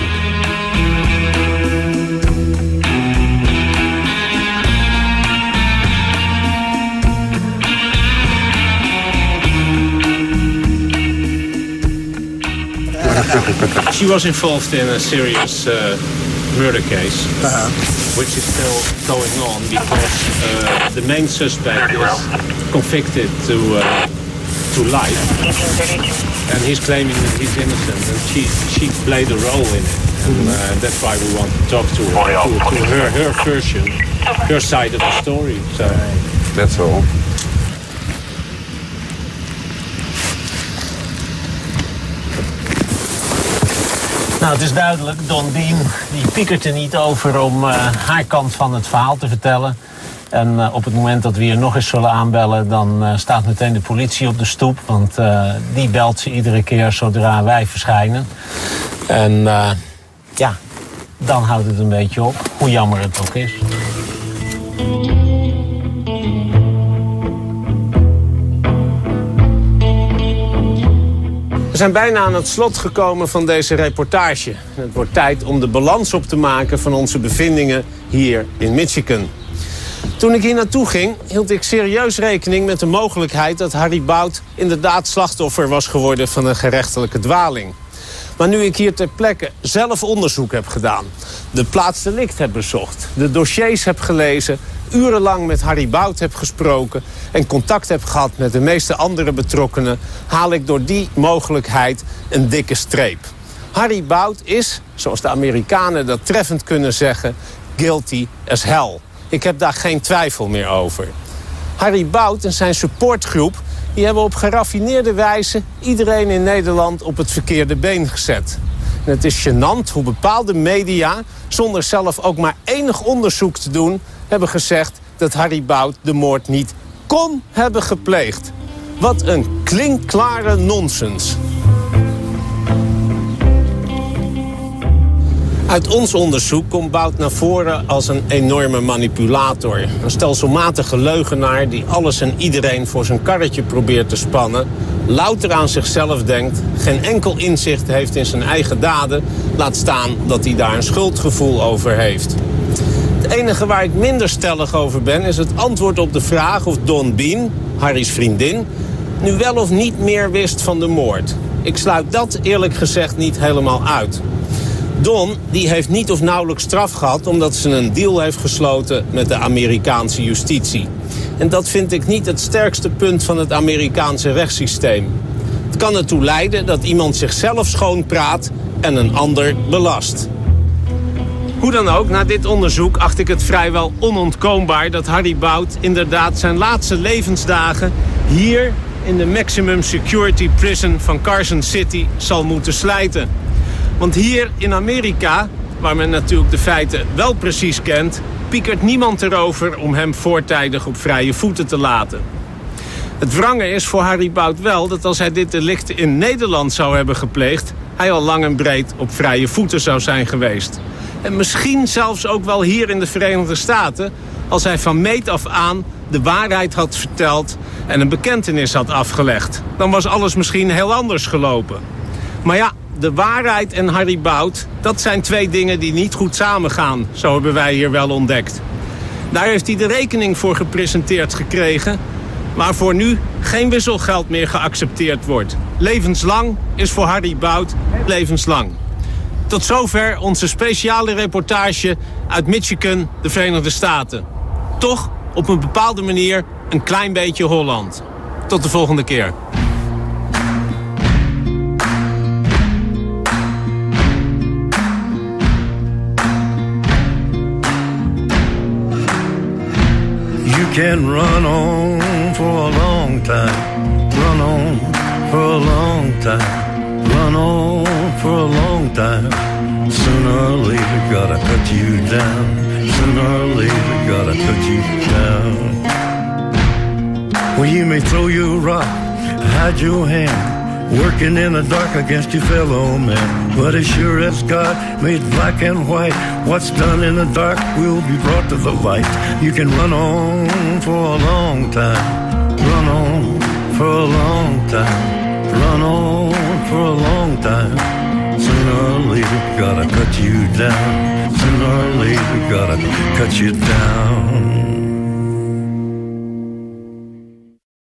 She was involved in a serious murder case, which is still going on because the main suspect is convicted to life, and he's claiming that he's innocent, and she played a role in it, and that's why we want to talk to her, her version, her side of the story. So that's all. Nou, het is duidelijk, Dawn Bean die piekert er niet over om haar kant van het verhaal te vertellen. En op het moment dat we hier nog eens zullen aanbellen, dan staat meteen de politie op de stoep. Want die belt ze iedere keer zodra wij verschijnen. En ja, dan houdt het een beetje op, hoe jammer het ook is. We zijn bijna aan het slot gekomen van deze reportage. Het wordt tijd om de balans op te maken van onze bevindingen hier in Michigan. Toen ik hier naartoe ging, hield ik serieus rekening met de mogelijkheid dat Harry Bout inderdaad slachtoffer was geworden van een gerechtelijke dwaling. Maar nu ik hier ter plekke zelf onderzoek heb gedaan, de plaats delict heb bezocht, de dossiers heb gelezen, urenlang met Harry Bout heb gesproken en contact heb gehad met de meeste andere betrokkenen, haal ik door die mogelijkheid een dikke streep. Harry Bout is, zoals de Amerikanen dat treffend kunnen zeggen, guilty as hell. Ik heb daar geen twijfel meer over. Harry Bout en zijn supportgroep die hebben op geraffineerde wijze iedereen in Nederland op het verkeerde been gezet. En het is gênant hoe bepaalde media, zonder zelf ook maar enig onderzoek te doen, hebben gezegd dat Harry Bout de moord niet kon hebben gepleegd. Wat een klinkklare nonsens. Uit ons onderzoek komt Bout naar voren als een enorme manipulator. Een stelselmatige leugenaar die alles en iedereen voor zijn karretje probeert te spannen. Louter aan zichzelf denkt, geen enkel inzicht heeft in zijn eigen daden. Laat staan dat hij daar een schuldgevoel over heeft. Het enige waar ik minder stellig over ben is het antwoord op de vraag of Dawn Bean, Harry's vriendin, nu wel of niet meer wist van de moord. Ik sluit dat eerlijk gezegd niet helemaal uit. Dawn die heeft niet of nauwelijks straf gehad omdat ze een deal heeft gesloten met de Amerikaanse justitie. En dat vind ik niet het sterkste punt van het Amerikaanse rechtssysteem. Het kan ertoe leiden dat iemand zichzelf schoonpraat en een ander belast. Hoe dan ook, na dit onderzoek acht ik het vrijwel onontkoombaar dat Harry Bout inderdaad zijn laatste levensdagen hier in de Maximum Security Prison van Carson City zal moeten slijten. Want hier in Amerika, waar men natuurlijk de feiten wel precies kent, piekert niemand erover om hem voortijdig op vrije voeten te laten. Het wrange is voor Harry Bout wel dat als hij dit delict in Nederland zou hebben gepleegd, hij al lang en breed op vrije voeten zou zijn geweest. En misschien zelfs ook wel hier in de Verenigde Staten, als hij van meet af aan de waarheid had verteld en een bekentenis had afgelegd. Dan was alles misschien heel anders gelopen. Maar ja, de waarheid en Harry Bout, dat zijn twee dingen die niet goed samengaan. Zo hebben wij hier wel ontdekt. Daar heeft hij de rekening voor gepresenteerd gekregen, waarvoor nu geen wisselgeld meer geaccepteerd wordt. Levenslang is voor Harry Bout levenslang. Tot zover onze speciale reportage uit Michigan, de Verenigde Staten. Toch op een bepaalde manier een klein beetje Holland. Tot de volgende keer. You can run on for a long time. Run on for a long time. Run on for a long time. Sooner or later gotta cut you down. Sooner or later gotta cut you down. Well, you may throw your rock, hide your hand, working in the dark against your fellow man. But as sure as God made black and white, what's done in the dark will be brought to the light. You can run on for a long time. Run on for a long time. Run on for a long time. Sooner or later gotta cut you down. Sooner or later gotta cut you down.